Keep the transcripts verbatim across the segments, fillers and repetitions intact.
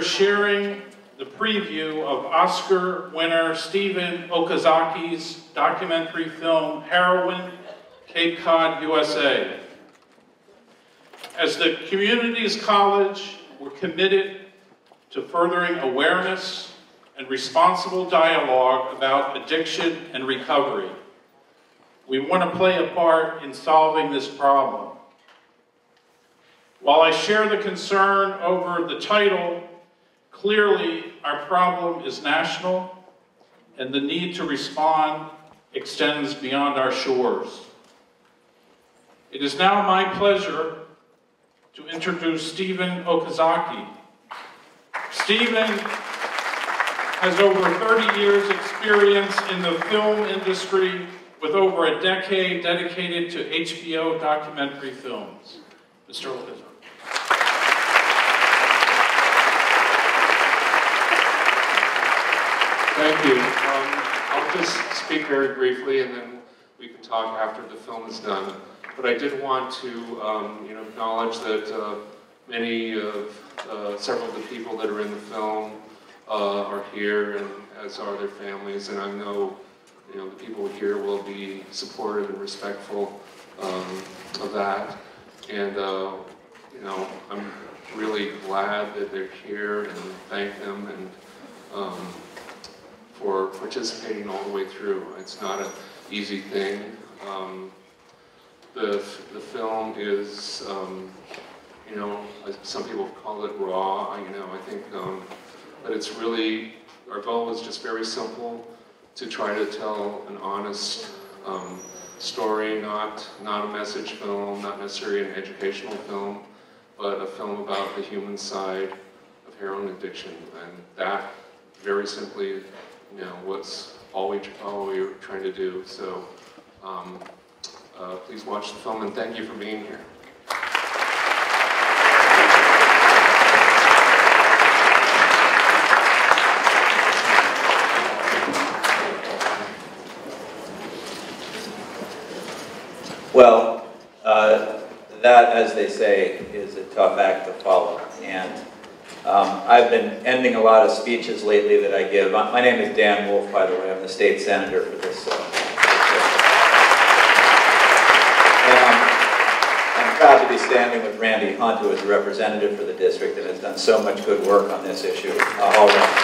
are sharing the preview of Oscar winner Stephen Okazaki's documentary film, Heroin, Cape Cod, U S A. As the Communities College, we're committed to furthering awareness and responsible dialogue about addiction and recovery. We want to play a part in solving this problem. While I share the concern over the title, clearly our problem is national and the need to respond extends beyond our shores. It is now my pleasure to introduce Stephen Okazaki. Stephen has over thirty years experience in the film industry with over a decade dedicated to H B O documentary films. Mister Okazaki. Thank you. Um, I'll just speak very briefly and then we can talk after the film is done. But I did want to um, you know, acknowledge that uh, many of, uh, several of the people that are in the film uh, are here, and as are their families, and I know, you know, the people here will be supportive and respectful um, of that. And uh, you know, I'm really glad that they're here, and thank them and um, for participating all the way through. It's not an easy thing. Um, the the film is, um, you know, some people call it raw. You know, I think, um, but it's really, our goal is just very simple, to try to tell an honest um, story, not not a message film, not necessarily an educational film, but a film about the human side of heroin addiction, and that, very simply, you know, what's all we all we were trying to do. So, um, uh, please watch the film, and thank you for being here. Well, uh, that, as they say, is a tough act to follow. And um, I've been ending a lot of speeches lately that I give. My name is Dan Wolf, by the way. I'm the state senator for this. Uh, and I'm, I'm proud to be standing with Randy Hunt, who is a representative for the district and has done so much good work on this issue uh, already.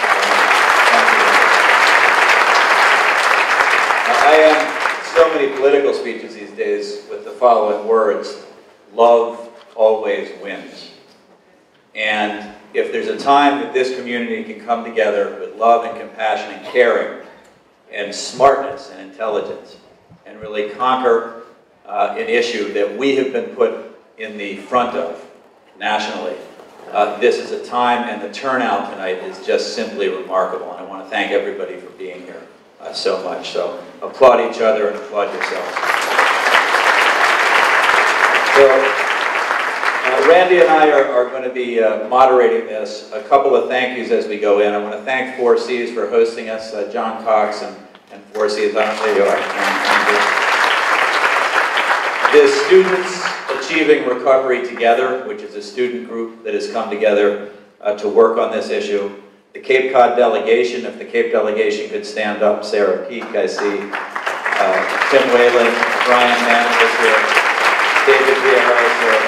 I am so many political speeches these days with the following words: love always wins. And if there's a time that this community can come together with love and compassion and caring and smartness and intelligence and really conquer uh, an issue that we have been put in the front of nationally, uh, this is a time, and the turnout tonight is just simply remarkable. And I want to thank everybody for being here. Uh, so much. So applaud each other and applaud yourselves. So uh, Randy and I are, are going to be uh, moderating this. A couple of thank yous as we go in. I want to thank four C's for hosting us, uh, John Cox and, and four C's. I don't know, there you are. The Students Achieving Recovery Together, which is a student group that has come together uh, to work on this issue. The Cape Cod delegation, if the Cape delegation could stand up. Sarah Peak, I see. Uh, Tim Whalen, Brian Mann is here. David Vieira is here.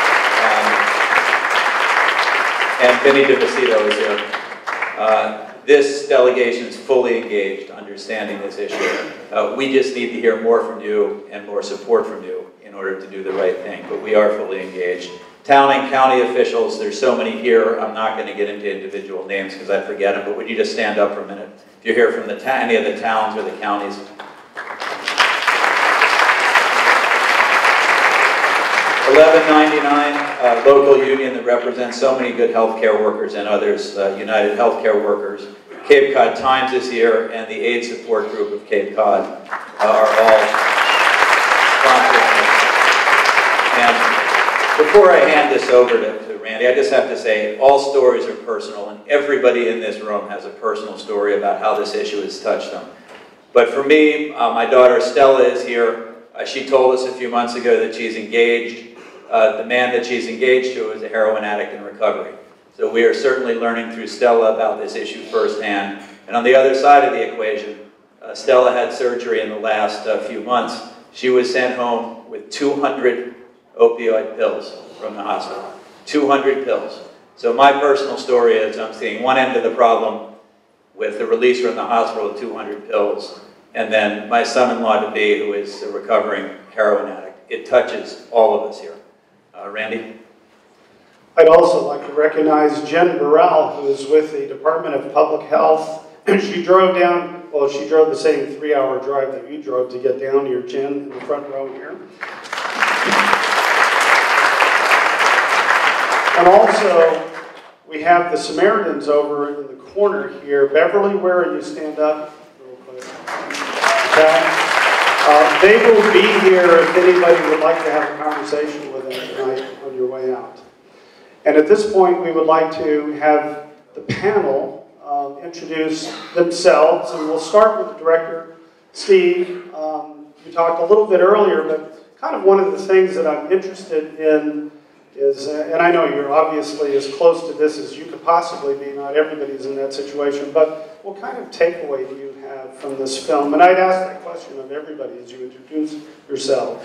Um, and Vinny DeVasito is here. Uh, this delegation is fully engaged, understanding this issue. Uh, we just need to hear more from you and more support from you in order to do the right thing, but we are fully engaged. Town and county officials, there's so many here, I'm not going to get into individual names because I forget them, but would you just stand up for a minute? If you're here from the any of the towns or the counties. eleven ninety-nine, uh, local union that represents so many good healthcare workers and others, uh, United Healthcare Workers. Cape Cod Times is here, and the AIDS Support Group of Cape Cod uh, are all sponsoring this. And before I hand this over to, to Randy, I just have to say all stories are personal, and everybody in this room has a personal story about how this issue has touched them. But for me, uh, my daughter Stella is here. Uh, she told us a few months ago that she's engaged. Uh, the man that she's engaged to is a heroin addict in recovery. So we are certainly learning through Stella about this issue firsthand. And on the other side of the equation, uh, Stella had surgery in the last uh, few months. She was sent home with two hundred opioid pills from the hospital. two hundred pills. So my personal story is I'm seeing one end of the problem with the release from the hospital of two hundred pills, and then my son-in-law to be, who is a recovering heroin addict. It touches all of us here. Uh, Randy? I'd also like to recognize Jen Burrell, who is with the Department of Public Health. She drove down, well, she drove the same three-hour drive that you drove to get down here, Jen, in the front row here. And also, we have the Samaritans over in the corner here. Beverly, where are you? Stand up real quick. Okay. Uh, they will be here if anybody would like to have a conversation with them tonight on your way out. And at this point, we would like to have the panel um, introduce themselves, and we'll start with the director, Steve. Um, you talked a little bit earlier, but kind of one of the things that I'm interested in is, uh, and I know you're obviously as close to this as you could possibly be, not everybody's in that situation, but what kind of takeaway do you have from this film? And I'd ask that question of everybody as you introduce yourself.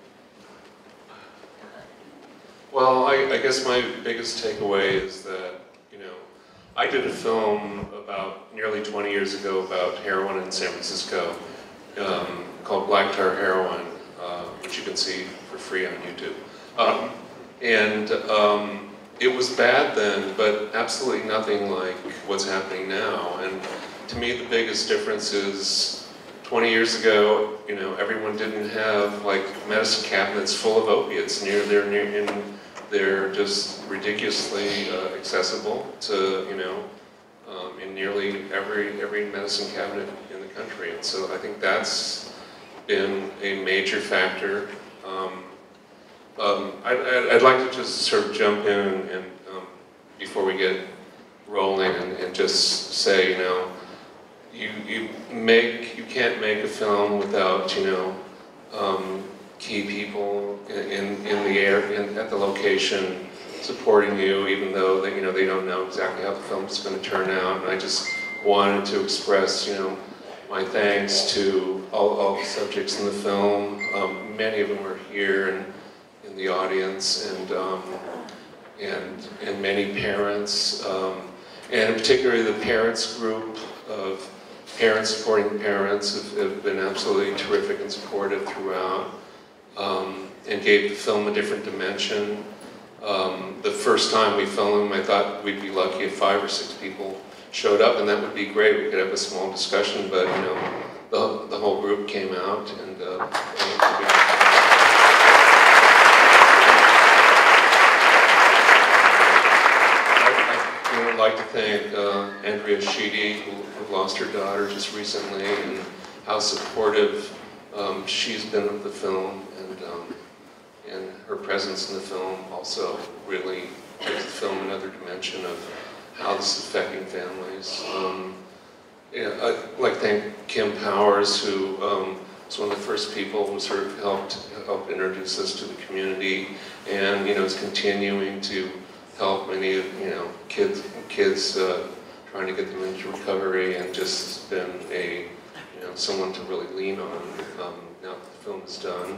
Well, I, I guess my biggest takeaway is that, you know, I did a film about nearly twenty years ago about heroin in San Francisco um, called Black Tar Heroin, uh, which you can see for free on YouTube. Um, and um, it was bad then, but absolutely nothing like what's happening now. And to me, the biggest difference is twenty years ago, you know, everyone didn't have like medicine cabinets full of opiates near their near in. They're just ridiculously uh, accessible to, you know, um, in nearly every every medicine cabinet in the country. And so I think that's been a major factor. Um, um, I'd, I'd like to just sort of jump in and um, before we get rolling and, and just say, you know, you you make you can't make a film without, you know, um, key people in, in the air, in, at the location, supporting you, even though they, you know, they don't know exactly how the film is going to turn out. And I just wanted to express, you know, my thanks to all, all the subjects in the film. Um, many of them are here and in the audience, and um, and and many parents, um, and particularly the parents group of parents supporting parents have, have been absolutely terrific and supportive throughout. Um, and gave the film a different dimension. Um, the first time we filmed, I thought we'd be lucky if five or six people showed up, and that would be great. We could have a small discussion, but you know, the the whole group came out, and uh, I, I you know, would like to thank uh, Andrea Sheedy, who, who lost her daughter just recently, and how supportive um, she's been of the film. And, um, and her presence in the film also really gives the film another dimension of how this is affecting families. Um, yeah, I'd like to thank Kim Powers, who um, was one of the first people who sort of helped help introduce us to the community, and you know is continuing to help many of you know kids kids uh, trying to get them into recovery, and just been a you know someone to really lean on um, now that the film is done.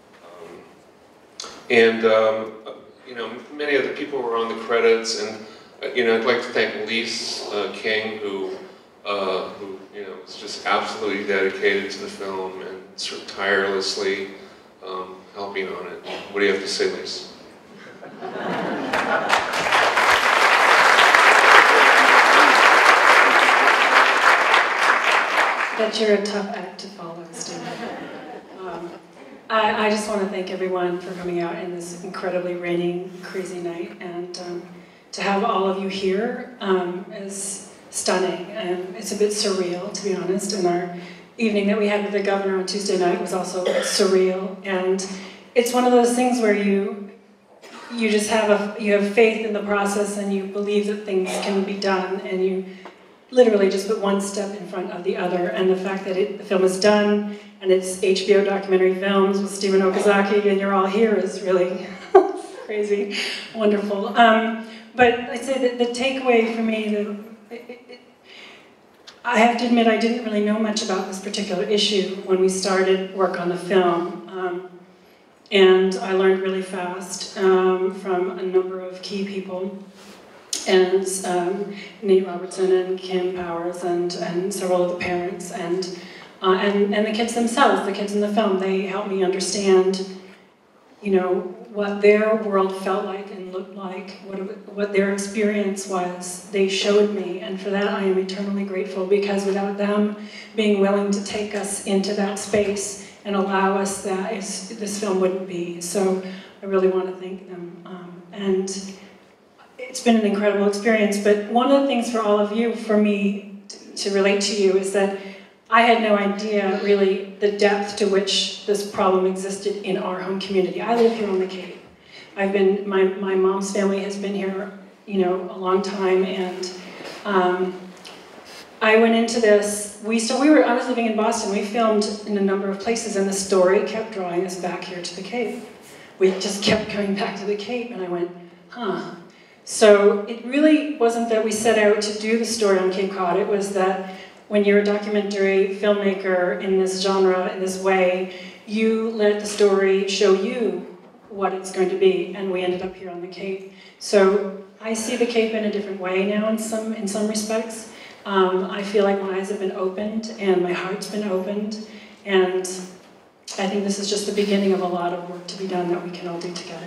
And, um, you know, many other people were on the credits, and, uh, you know, I'd like to thank Lise uh, King, who, uh, who, you know, was just absolutely dedicated to the film and sort of tirelessly um, helping on it. What do you have to say, Lise? Bet you're a tough act to follow, Steve. Um, I, I just want to thank everyone for coming out in this incredibly rainy, crazy night, and um, to have all of you here um, is stunning, and it's a bit surreal, to be honest. And our evening that we had with the governor on Tuesday night was also surreal, and it's one of those things where you you just have a you have faith in the process, and you believe that things can be done, and you literally just put one step in front of the other. And the fact that it, the film is done, and it's H B O Documentary Films with Stephen Okazaki, and you're all here is really crazy, wonderful. Um, but I'd say that the takeaway for me, the, it, it, I have to admit I didn't really know much about this particular issue when we started work on the film. Um, and I learned really fast um, from a number of key people. And um, Nate Robertson and Kim Powers and, and several of the parents and, uh, and, and the kids themselves, the kids in the film, they helped me understand, you know, what their world felt like and looked like, what, what their experience was. They showed me, and for that I am eternally grateful, because without them being willing to take us into that space and allow us that, is, this film wouldn't be. So I really want to thank them. Um, and it's been an incredible experience, but one of the things for all of you, for me to, to relate to you, is that I had no idea, really, the depth to which this problem existed in our home community. I live here on the Cape. I've been, my, my mom's family has been here, you know, a long time, and um, I went into this, we, so we were, I was living in Boston, we filmed in a number of places, and the story kept drawing us back here to the Cape. We just kept coming back to the Cape, and I went, huh. So it really wasn't that we set out to do the story on Cape Cod, it was that when you're a documentary filmmaker in this genre, in this way, you let the story show you what it's going to be, and we ended up here on the Cape. So I see the Cape in a different way now in some, in some respects. Um, I feel like my eyes have been opened, and my heart's been opened, and I think this is just the beginning of a lot of work to be done that we can all do together.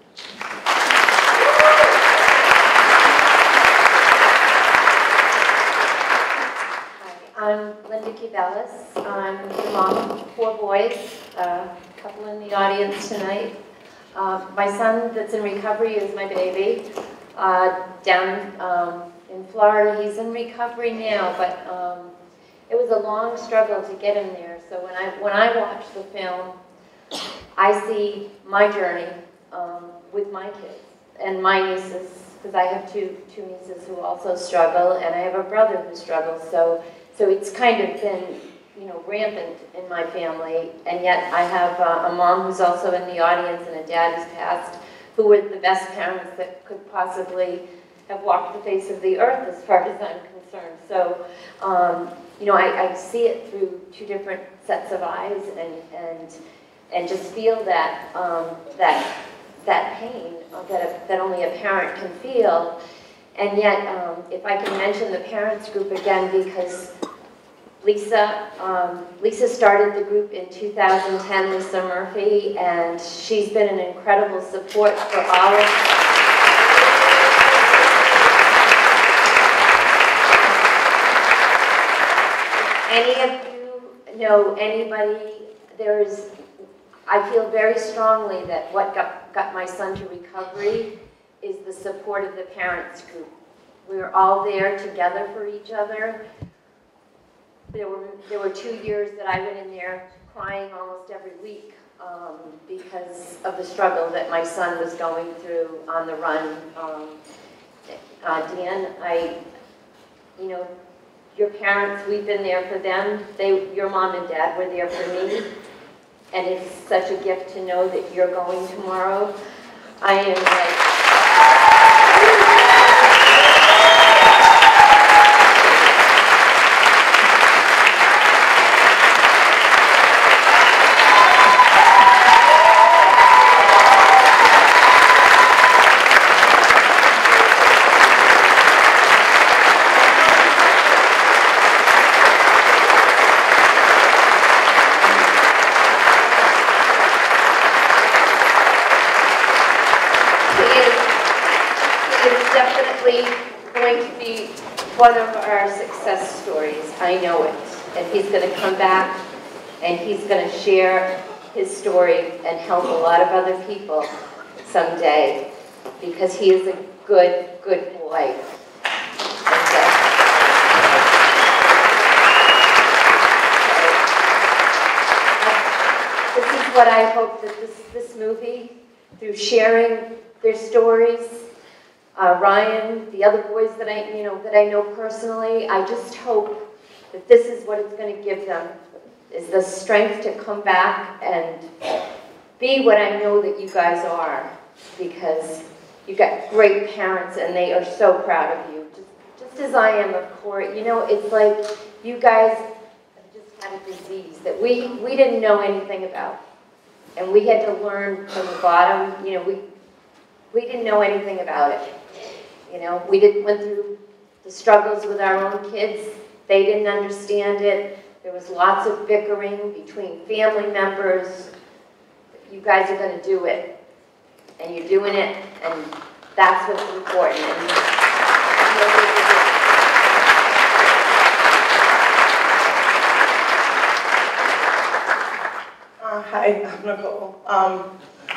I'm Linda Kibelis. I'm the mom of four boys, a uh, couple in the audience tonight. Uh, my son that's in recovery is my baby. Uh, down um, in Florida, he's in recovery now, but um, it was a long struggle to get him there. So when I, when I watch the film, I see my journey um, with my kids and my nieces, because I have two, two nieces who also struggle, and I have a brother who struggles. So So it's kind of been, you know, rampant in my family, and yet I have uh, a mom who's also in the audience and a dad who's passed, who were the best parents that could possibly have walked the face of the earth as far as I'm concerned. So, um, you know, I, I see it through two different sets of eyes, and and and just feel that um, that that pain that a, that only a parent can feel. And yet, um, if I can mention the parents group again, because Lisa, um, Lisa started the group in two thousand ten, Lisa Murphy, and she's been an incredible support for all of us. Any of you know anybody, there's, I feel very strongly that what got, got my son to recovery is the support of the parents group. We were all there together for each other. There were, there were two years that I went in there crying almost every week um, because of the struggle that my son was going through on the run. Um, uh, Dan, I, you know, your parents, we've been there for them. They, your mom and dad were there for me. And it's such a gift to know that you're going tomorrow. I am like, going to be one of our success stories. I know it. And he's going to come back and he's going to share his story and help a lot of other people someday, because he is a good, good boy. And so, this is what I hope that this, this movie, through sharing their stories, Uh, Ryan, the other boys that I, you know, that I know personally, I just hope that this is what it's going to give them, is the strength to come back and be what I know that you guys are. Because you've got great parents and they are so proud of you. Just, just as I am of Court. You know, it's like you guys have just had a disease that we, we didn't know anything about. And we had to learn from the bottom. You know, we, we didn't know anything about it. You know, we did, went through the struggles with our own kids. They didn't understand it. There was lots of bickering between family members. You guys are going to do it. And you're doing it, and that's what's important. And uh, hi, I'm Nicole. Um,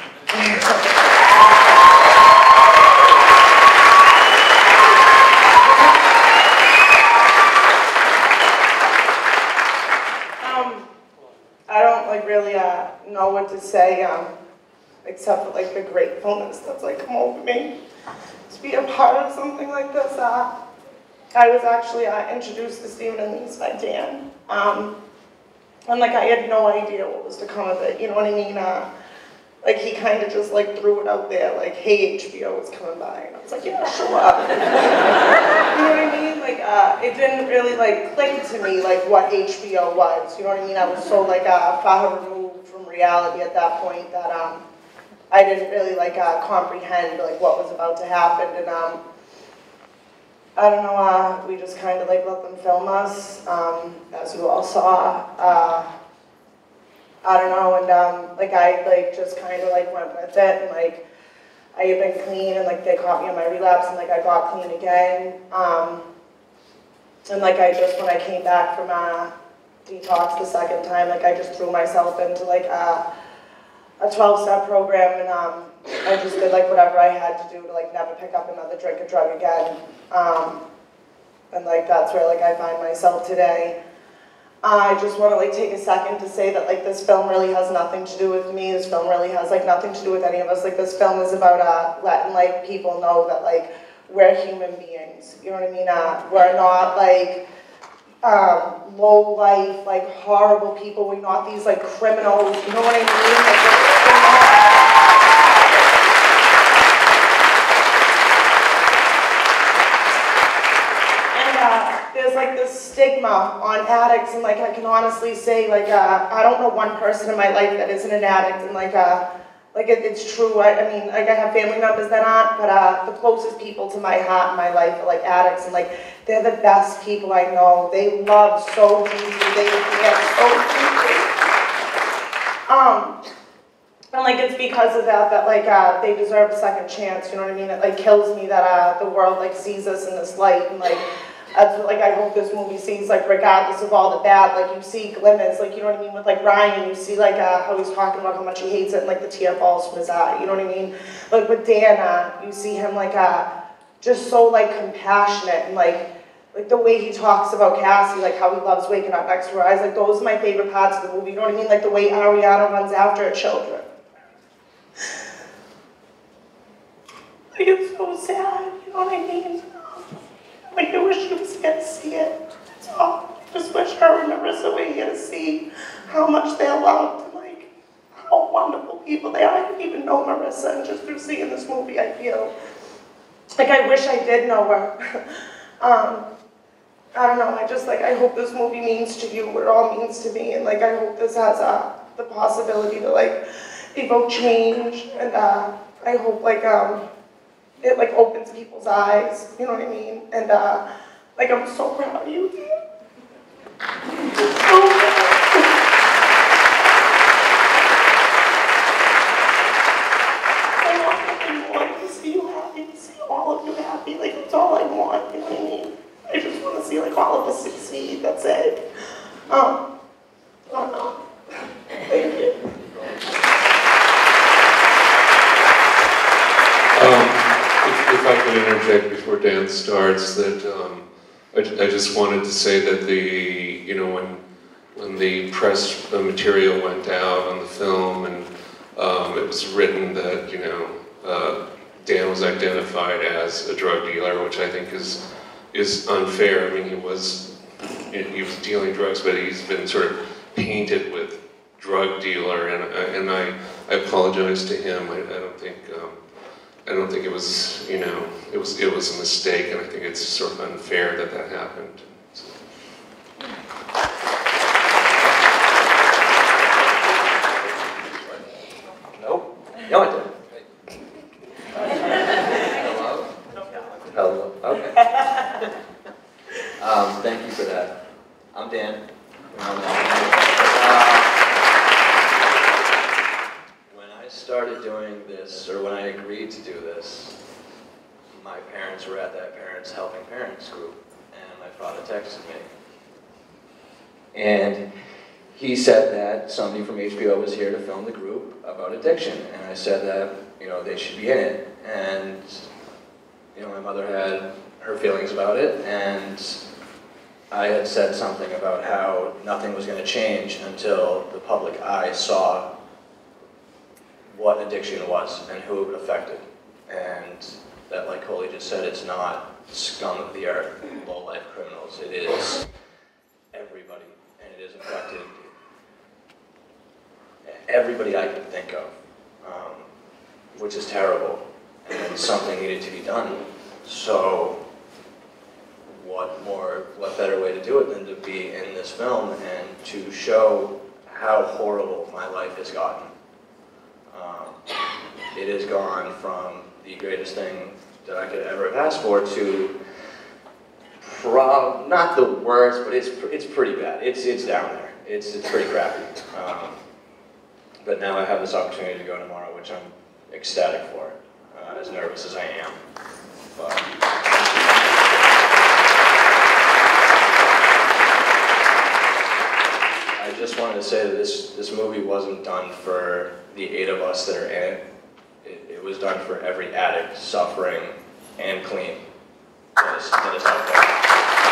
I don't like really uh, know what to say, um, except for like the gratefulness that's like come over me to be a part of something like this. Uh, I was actually uh, introduced to Stephen and Lisa by Dan, um, and like I had no idea what was to come of it. You know what I mean? Uh, like he kind of just like threw it out there, like, "Hey, H B O is coming by," and I was like, "Yeah, sure." You know what I mean? Like, uh, it didn't really like click to me like what H B O was. You know what I mean? I was so like uh, far removed from reality at that point that um, I didn't really like uh, comprehend like what was about to happen. And um, I don't know. Uh, we just kind of like let them film us, um, as you all saw. Uh, I don't know, and um, like I like just kind of like went with it, and like I had been clean, and like they caught me on my relapse, and like I got clean again, um, and like I just when I came back from uh, detox the second time, like I just threw myself into like a a twelve-step program, and um, I just did like whatever I had to do to like never pick up another drink or drug again, um, and like that's where like I find myself today. I just want to like take a second to say that like this film really has nothing to do with me. This film really has like nothing to do with any of us. Like this film is about uh, letting like people know that like we're human beings. You know what I mean? Uh, we're not like um, low life, like horrible people. We're not these like criminals. You know what I mean? Like, we're not there's like this stigma on addicts, and like I can honestly say like uh, I don't know one person in my life that isn't an addict, and like uh, like it, it's true. I, I mean like I have family members that aren't, but uh, the closest people to my heart in my life are like addicts, and like they're the best people I know. They love so deeply, they care so deeply. Um, and like it's because of that that like uh, they deserve a second chance. You know what I mean? It like kills me that uh, the world like sees us in this light, and like. That's what, like, I hope this movie sees, like, regardless of all the bad, like, you see glimmers, like, you know what I mean, with, like, Ryan, you see, like, uh, how he's talking about how much he hates it, and, like, the tear falls from his eye, you know what I mean? Like, with Dan, uh, you see him, like, uh, just so, like, compassionate, and, like, like, the way he talks about Cassie, like, how he loves waking up next to her eyes, like, those are my favorite parts of the movie, you know what I mean? Like, the way Ariana runs after her children. Like, it's so sad, you know what I mean? Like, I wish you was here to see it. That's all. I just wish her and Marissa were here to see how much they're loved and, like, how wonderful people they are. I didn't even know Marissa, and just through seeing this movie, I feel like I wish I did know her. um, I don't know. I just, like, I hope this movie means to you what it all means to me, and, like, I hope this has uh, the possibility to, like, evoke change, and uh, I hope, like, um, it like opens people's eyes, you know what I mean? And uh, like I'm so proud of you. I'm so proud. I want nothing more than to see you happy, to see all of you happy. Like that's all I want, you know what I mean? I just want to see like all of us succeed. That's it. Um, oh no. Thank you. Um, If I could interject before Dan starts, that um, I, I just wanted to say that the, you know, when when the press material went out on the film, and um, it was written that, you know, uh, Dan was identified as a drug dealer, which I think is is unfair. I mean, he was he was dealing drugs, but he's been sort of painted with drug dealer, and and I I apologize to him. I, I don't think. Um, I don't think it was, you know, it was it was a mistake, and I think it's sort of unfair that that happened. So. Nope. No, I didn't. Hello? Hello. Okay. Um, thank you for that. I'm Dan. Uh, when I started doing this, or when I agreed to do this, my parents were at that Parents Helping Parents group, and my father texted me. And he said that somebody from H B O was here to film the group about addiction, and I said that, you know, they should be in it. And, you know, my mother had her feelings about it, and I had said something about how nothing was going to change until the public eye saw what addiction was and who it would affected. And that, like Coley just said, it's not scum of the earth, low-life criminals. It is everybody, and it is affected everybody I can think of, um, which is terrible, and something needed to be done. So what more, what better way to do it than to be in this film and to show how horrible my life has gotten. Um, it has gone from the greatest thing that I could ever have asked for to prob not the worst, but it's it's pretty bad. It's it's down there. It's it's pretty crappy. Um, but now I have this opportunity to go tomorrow, which I'm ecstatic for, uh, as nervous as I am. But I just wanted to say that this this movie wasn't done for the eight of us that are in it. It, it was done for every addict suffering and clean that is, that is out there.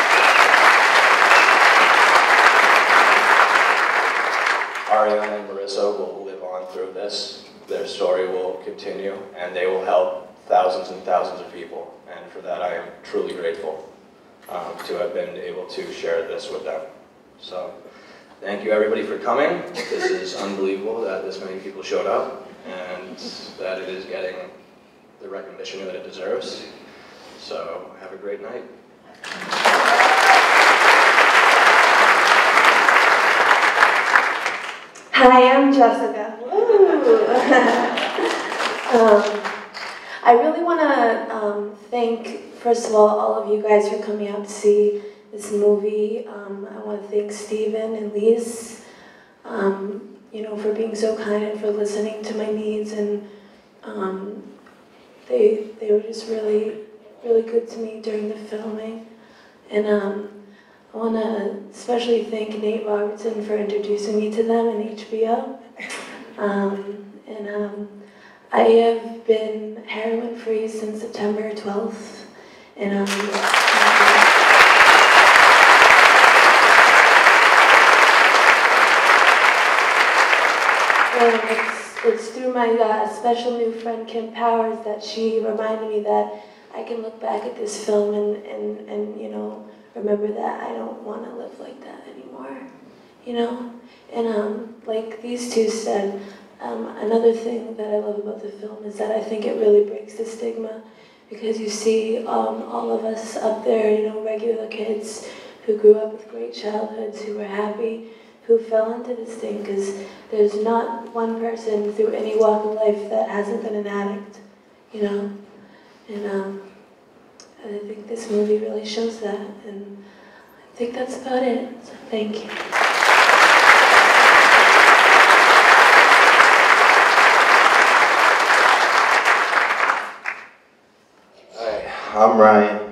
Ariana and Marissa will live on through this. Their story will continue, and they will help thousands and thousands of people. And for that, I am truly grateful um, to have been able to share this with them. So, thank you everybody for coming. This is unbelievable that this many people showed up, and that it is getting the recognition that it deserves. So, have a great night. Hi, I'm Jessica. um, I really want to um, thank, first of all, all of you guys for coming out to see this movie. Um, I want to thank Stephen and Lise, um, you know, for being so kind and for listening to my needs, and um, they they were just really, really good to me during the filming. And um, I want to especially thank Nate Robertson for introducing me to them in H B O. Um, and um, I have been heroin free since September twelfth. And um, and it's, it's through my uh, special new friend Kim Powers that she reminded me that I can look back at this film and, and, and you know, remember that I don't want to live like that anymore, you know? And um, like these two said, um, another thing that I love about the film is that I think it really breaks the stigma, because you see um, all of us up there, you know, regular kids who grew up with great childhoods, who were happy, who fell into this thing, because there's not one person through any walk of life that hasn't been an addict, you know? And um, I think this movie really shows that, and I think that's about it, so thank you. Hi, I'm Ryan.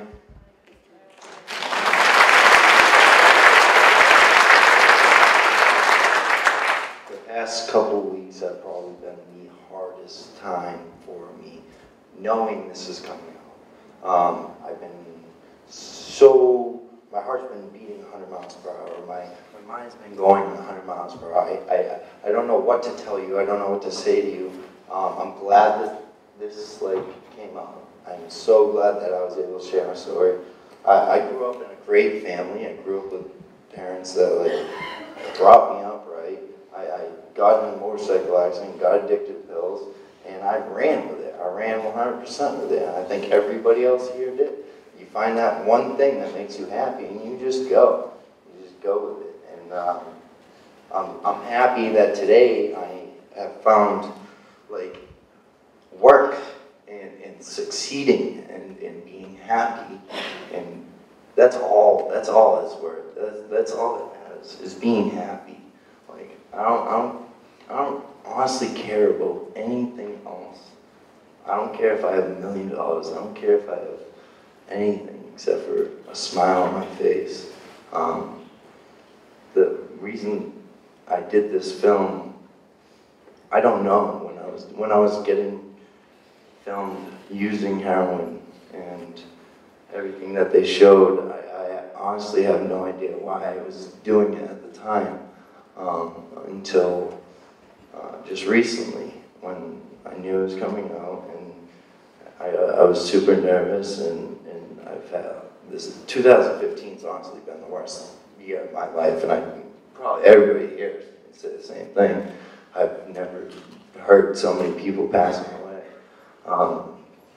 The past couple weeks have probably been the hardest time for me, knowing this is coming out. Um, I've been so, my heart's been beating one hundred miles per hour. My, my mind's been going one hundred miles per hour. I, I, I don't know what to tell you. I don't know what to say to you. Um, I'm glad that this like came out. I'm so glad that I was able to share my story. I, I grew up in a great family. I grew up with parents that like brought me up right. I, I got in a motorcycle accident, got addicted to pills, and I ran with it. I ran one hundred percent with it, and I think everybody else here did. You find that one thing that makes you happy, and you just go. You just go with it. And um, I'm, I'm happy that today I have found, like, work and, and succeeding and, and being happy. And that's all, that's all that's worth. That's, that's all that matters, is being happy. Like, I don't, I don't, I don't honestly care about anything else. I don't care if I have a million dollars. I don't care if I have anything except for a smile on my face. Um, the reason I did this film, I don't know. When I was when I was getting filmed using heroin and everything that they showed, I, I honestly have no idea why I was doing it at the time, um, until uh, just recently when I knew it was coming out, and I, I was super nervous, and, and I've had, this two thousand fifteen's honestly been the worst year of my life, and I probably everybody here say the same thing. I've never heard so many people passing away. Um,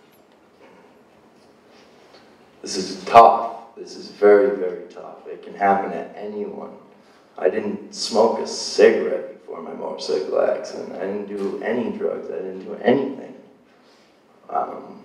this is tough. This is very, very tough. It can happen to anyone. I didn't smoke a cigarette before my motorcycle accident. I didn't do any drugs. I didn't do anything. Um,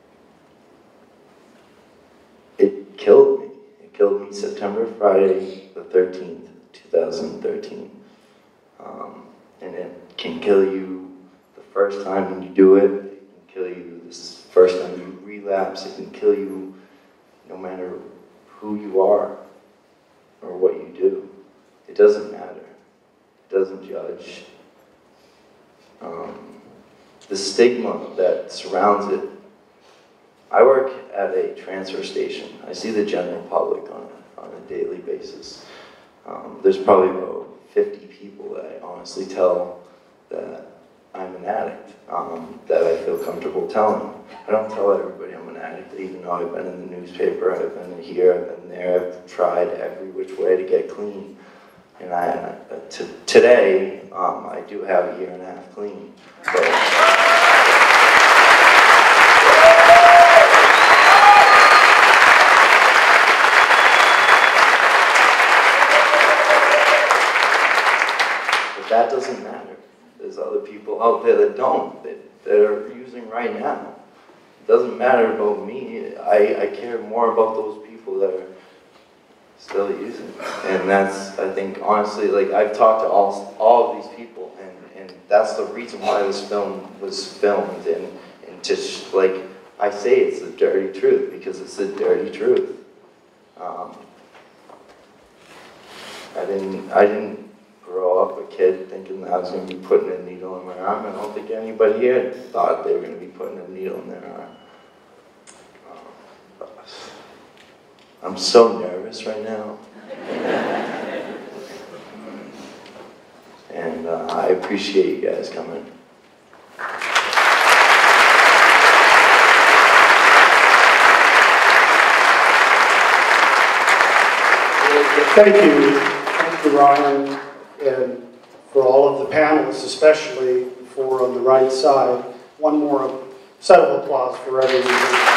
it killed me. It killed me September, Friday the thirteenth, two thousand thirteen. Um, and it can kill you the first time when you do it. It can kill you the first time you relapse. It can kill you no matter who you are or what you do. It doesn't matter. It doesn't judge. Um, the stigma that surrounds it. I work at a transfer station. I see the general public on a, on a daily basis. Um, there's probably about fifty people that I honestly tell that I'm an addict, um, that I feel comfortable telling. I don't tell everybody I'm an addict, even though I've been in the newspaper, I've been here, I've been there, I've tried every which way to get clean. And I, uh, t today, um, I do have a year and a half clean. So, but that doesn't matter. There's other people out there that don't, that, that are using right now. It doesn't matter about me. I, I care more about those people that are still using. And that's, I think, honestly, like, I've talked to all, all of these people, and, and that's the reason why this film was filmed. And, and just, like, I say it's the dirty truth, because it's the dirty truth. Um, I didn't, I didn't grow up a kid thinking that I was going to be putting a needle in my arm. I don't think anybody here thought they were going to be putting a needle in their arm. Um, I'm so nervous right now. And uh, I appreciate you guys coming. Thank you. Thank you, Ryan, and for all of the panelists, especially for on the right side. One more set of applause for everyone.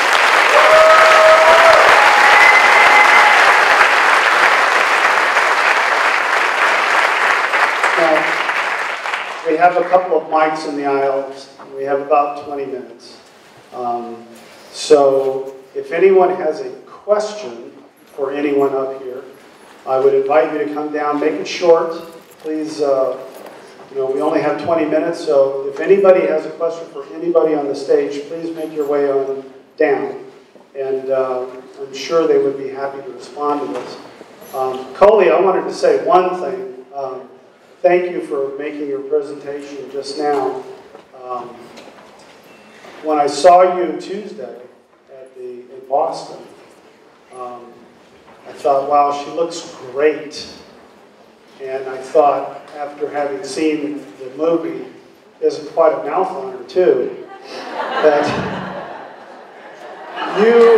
Now, we have a couple of mics in the aisles. We have about twenty minutes. Um, so if anyone has a question for anyone up here, I would invite you to come down, make it short. Please, uh, you know, we only have twenty minutes, so if anybody has a question for anybody on the stage, please make your way on down. And uh, I'm sure they would be happy to respond to this. Um, Coley, I wanted to say one thing. Um, thank you for making your presentation just now. Um, when I saw you Tuesday at the, in Boston, um, I thought, wow, she looks great. And I thought, after having seen the movie, there's quite a mouth on her too, that you,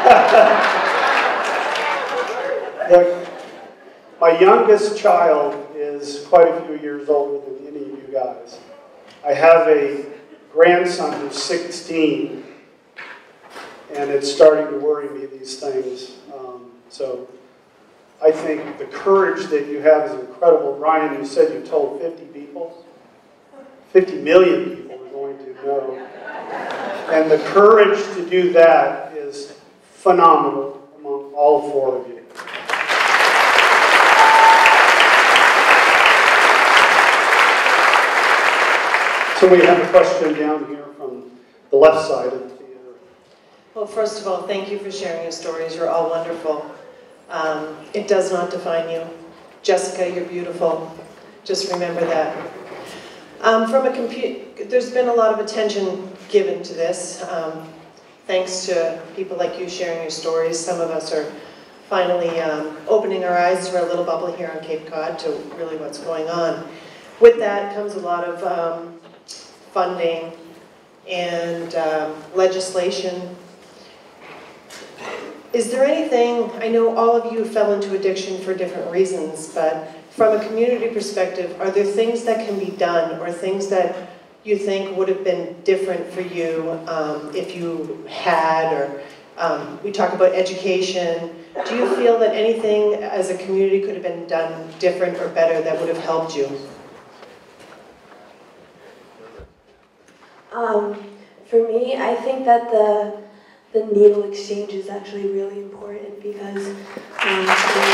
the, my youngest child is quite a few years older than any of you guys. I have a grandson who's sixteen, and it's starting to worry me, these things. Um, so I think the courage that you have is incredible. Ryan, you said you told fifty people? fifty million people are going to know. And the courage to do that is phenomenal among all four of you. So we have a question down here from the left side of the theater. Well, first of all, thank you for sharing your stories. You're all wonderful. Um, it does not define you. Jessica, you're beautiful. Just remember that. Um, from a compu- there's been a lot of attention given to this. Um, thanks to people like you sharing your stories. Some of us are finally um, opening our eyes to our little bubble here on Cape Cod to really what's going on. With that comes a lot of um, funding and um, legislation. Is there anything, I know all of you fell into addiction for different reasons, but from a community perspective, are there things that can be done or things that you think would have been different for you um, if you had, or um, we talk about education. Do you feel that anything as a community could have been done different or better that would have helped you? Um, for me, I think that the the needle exchange is actually really important because um,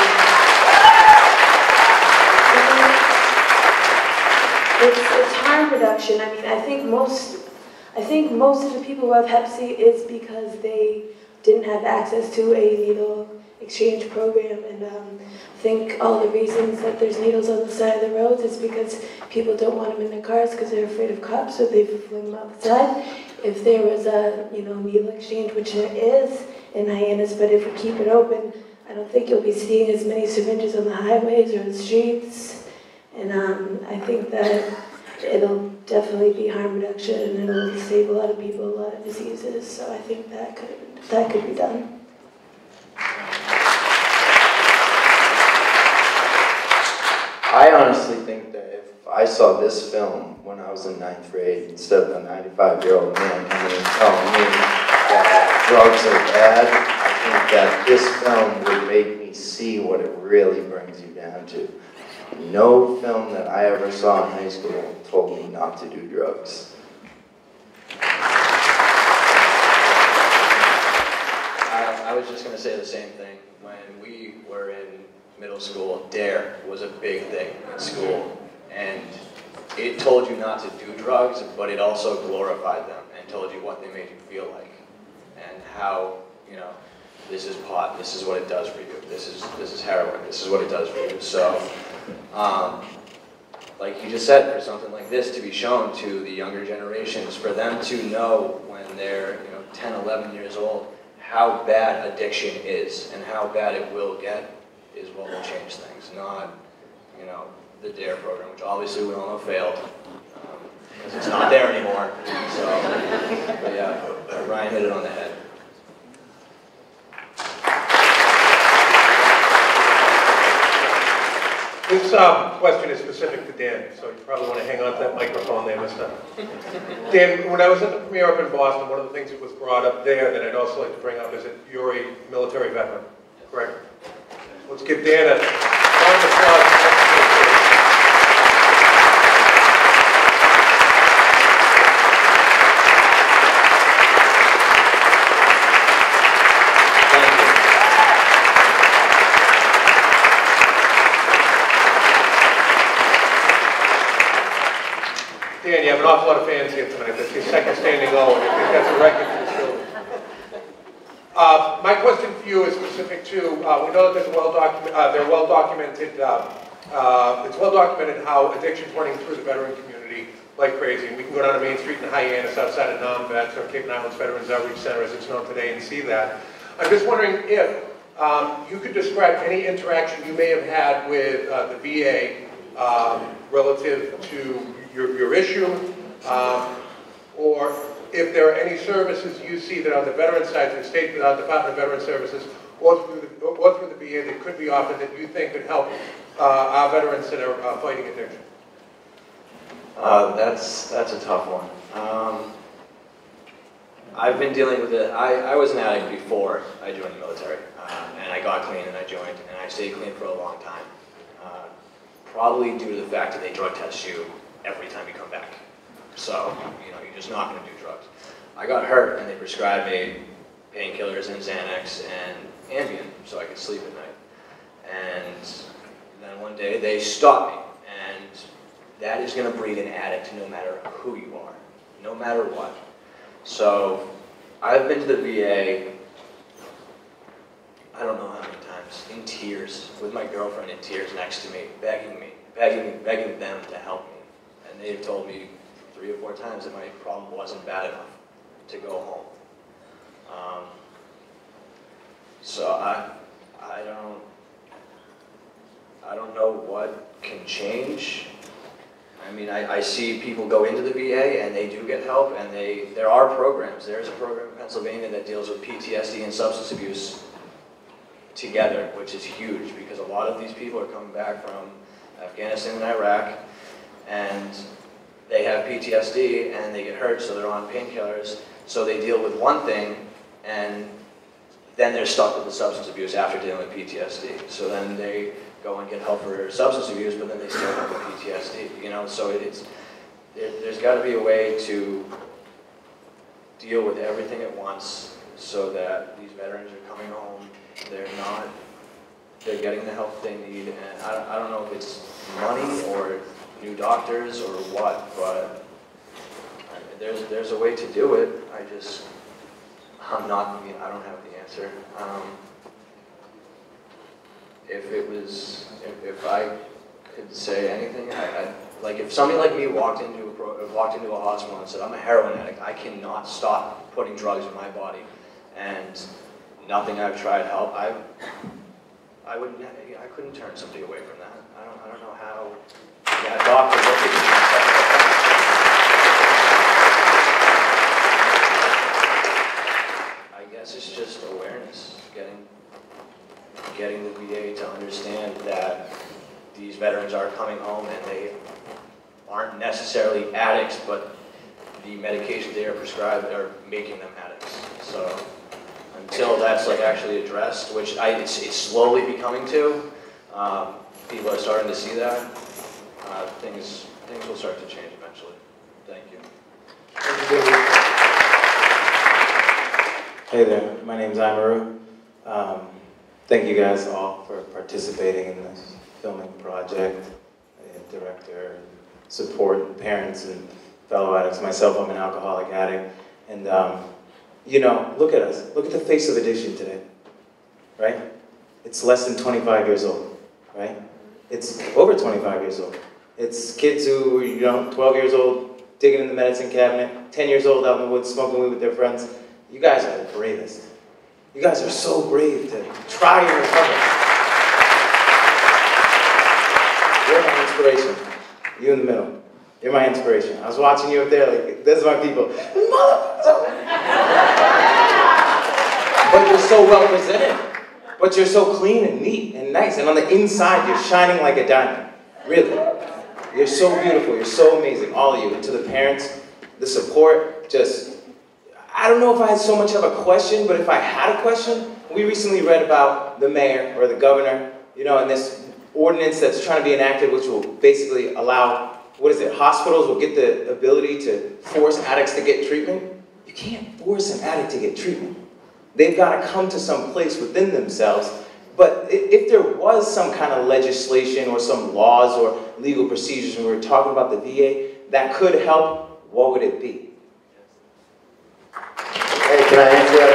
it's, it's harm reduction. I mean, I think most I think most of the people who have hep C is because they didn't have access to a needle exchange program, and um, I think all the reasons that there's needles on the side of the roads is because people don't want them in their cars because they're afraid of cops, so they fling them outside. If there was a, you know, needle exchange, which there is in Hyannis, but if we keep it open, I don't think you'll be seeing as many syringes on the highways or the streets. And um, I think that it'll definitely be harm reduction, and it'll save a lot of people a lot of diseases. So I think that could that could be done. I honestly think that if I saw this film when I was in ninth grade, instead of a ninety-five-year-old man coming and telling me that drugs are bad, I think that this film would make me see what it really brings you down to. No film that I ever saw in high school told me not to do drugs. I, I was just going to say the same thing. When we were in middle school, DARE was a big thing in school, and it told you not to do drugs, but it also glorified them and told you what they made you feel like, and how, you know, this is pot, this is what it does for you, this is this is heroin, this is what it does for you. So, um, like you just said, for something like this to be shown to the younger generations, for them to know when they're, you know, ten, eleven years old, how bad addiction is and how bad it will get, is what will change things, not, you know, the DARE program, which obviously we all know failed, um, because it's not there anymore. So, but yeah, Ryan hit it on the head. This um, question is specific to Dan, so you probably want to hang on to that microphone there, mister. Dan, when I was at the premiere up in Boston, one of the things that was brought up there that I'd also like to bring up is that you're a military veteran, correct? Let's give Dan a round of applause. Dan, you have an awful lot of fans here tonight. That's your second standing O, and I think that's a record for this building. Uh, my question for you is specific to, uh, we know that there's a well document, uh, they're well documented, uh, uh, it's well documented how addiction's running through the veteran community like crazy. And we can go down to Main Street in Hyannis outside of non-vets or Cape Islands Veterans Outreach Center as it's known today and see that. I'm just wondering if um, you could describe any interaction you may have had with uh, the V A um, relative to your, your issue, um, or if there are any services you see that on the veteran side, the State uh, Department of Veteran Services, or through, the, or through the V A that could be offered that you think could help uh, our veterans that are uh, fighting addiction. Uh, that's, that's a tough one. Um, I've been dealing with it. I, I was an addict before I joined the military, um, and I got clean and I joined, and I stayed clean for a long time. Uh, probably due to the fact that they drug test you every time you come back. So, you know, you're just not going to do drugs. I got hurt and they prescribed me painkillers and Xanax and Ambien so I could sleep at night. And then one day they stopped me, and that is going to breed an addict no matter who you are, no matter what. So I've been to the V A, I don't know how many times, in tears, with my girlfriend in tears next to me, begging me, begging, begging them to help me. And they've told me three or four times that my problem wasn't bad enough to go home. Um, so I, I don't, I don't know what can change. I mean, I, I see people go into the V A and they do get help, and they, there are programs. There's a program in Pennsylvania that deals with P T S D and substance abuse together, which is huge because a lot of these people are coming back from Afghanistan and Iraq, and they have P T S D and they get hurt, so they're on painkillers. So they deal with one thing, and then they're stuck with the substance abuse after dealing with P T S D. So then they go and get help for substance abuse, but then they still have the P T S D. You know, so it's there, there's got to be a way to deal with everything at once, so that these veterans are coming home. They're not. They're getting the help they need, and I, I don't know if it's money or new doctors or what, but I mean, there's there's a way to do it. I just I'm not. I mean, I don't have the answer. Um, if it was, if, if I could say anything, I, I like if somebody like me walked into a pro, walked into a hospital and said, "I'm a heroin addict. I cannot stop putting drugs in my body," and nothing I've tried help. I I wouldn't. I couldn't turn somebody away from that. I don't. I don't know how. Yeah, a doctor looked at me and said that. I guess it's just awareness, getting getting the V A to understand that these veterans are coming home and they aren't necessarily addicts, but the medications they are prescribed are making them addicts. So until that's like actually addressed, which I, it's, it's slowly becoming to, um, people are starting to see that, uh, things, things will start to change eventually. Thank you. Hey there, my name's Amaru. Um, thank you guys all for participating in this filming project. The director, support, parents, and fellow addicts. Myself, I'm an alcoholic addict. And um, you know, look at us. Look at the face of addiction today, right? It's less than twenty-five years old, right? It's over twenty-five years old. It's kids who are, you know, twelve years old, digging in the medicine cabinet, ten years old out in the woods, smoking weed with their friends. You guys are the bravest. You guys are so brave to try and recover. You're my inspiration. You in the middle. You're my inspiration. I was watching you up there like, this is my people. But you're so well presented. But you're so clean and neat and nice. And on the inside, you're shining like a diamond. Really. You're so beautiful. You're so amazing. All of you. And to the parents, the support, just, I don't know if I had so much of a question, but if I had a question, we recently read about the mayor or the governor, you know, and this ordinance that's trying to be enacted, which will basically allow, what is it, hospitals will get the ability to force addicts to get treatment. You can't force an addict to get treatment. They've got to come to some place within themselves. But if there was some kind of legislation or some laws or legal procedures when we were talking about the V A that could help, what would it be? Hey, can I answer that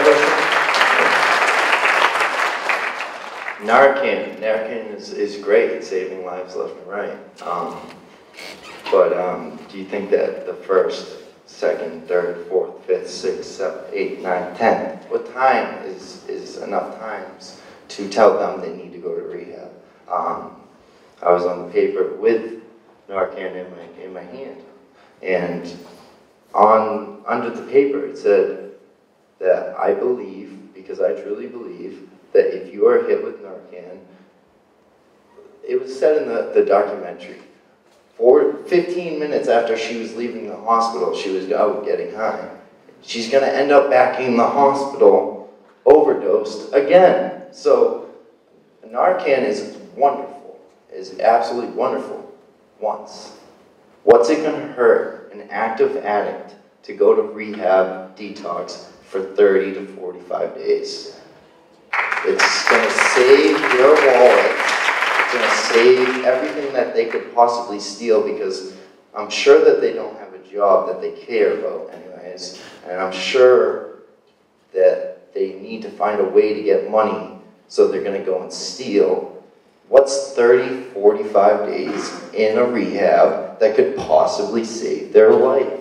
question? Narcan. Narcan is, is great at saving lives left and right. Um, but um, do you think that the first, second, third, fourth, fifth, sixth, seventh, eighth, ninth, tenth, what time is, is enough times to tell them they need to go to rehab? Um, I was on the paper with Narcan in my, in my hand. And on under the paper it said that I believe, because I truly believe, that if you are hit with Narcan, it was said in the, the documentary, for fifteen minutes after she was leaving the hospital, she was out getting high. She's gonna end up back in the hospital, overdosed again. So Narcan is wonderful, is absolutely wonderful once. What's it gonna hurt an active addict to go to rehab detox for thirty to forty-five days? It's gonna save your wallet. It's gonna save everything that they could possibly steal, because I'm sure that they don't have a job that they care about anyways, and I'm sure that they need to find a way to get money, so they're gonna go and steal. What's thirty, forty-five days in a rehab that could possibly save their life?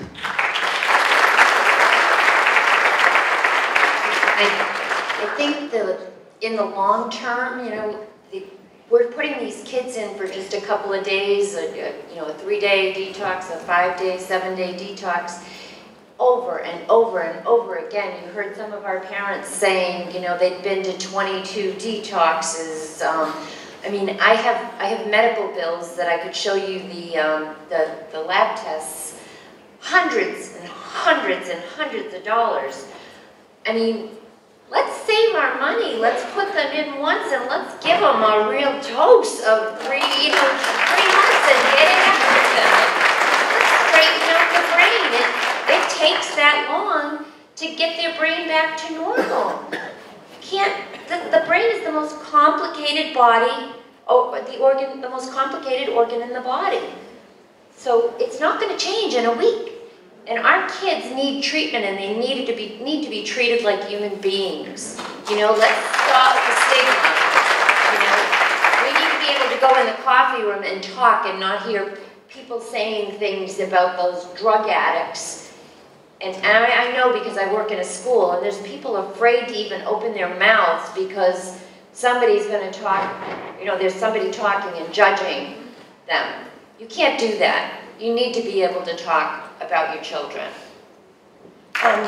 I, I think that in the long term, you know, the, we're putting these kids in for just a couple of days, a, a, you know, a three-day detox, a five-day, seven-day detox, over and over and over again. You heard some of our parents saying, you know, they'd been to twenty-two detoxes. Um, I mean, I have I have medical bills that I could show you the um, the the lab tests, hundreds and hundreds and hundreds of dollars. I mean, let's save our money. Let's put them in once and let's give them a real dose of three, you know, three months and get it out of them. Let's straighten out the brain. It, it takes that long to get their brain back to normal. Can't, the, the brain is the most complicated body, oh, the organ, the most complicated organ in the body. So it's not going to change in a week. And our kids need treatment, and they need to be need to be treated like human beings. You know, let's stop the stigma. You know, we need to be able to go in the coffee room and talk and not hear people saying things about those drug addicts. And I, I know because I work in a school, and there's people afraid to even open their mouths because somebody's going to talk, you know, there's somebody talking and judging them. You can't do that. You need to be able to talk about your children. Um,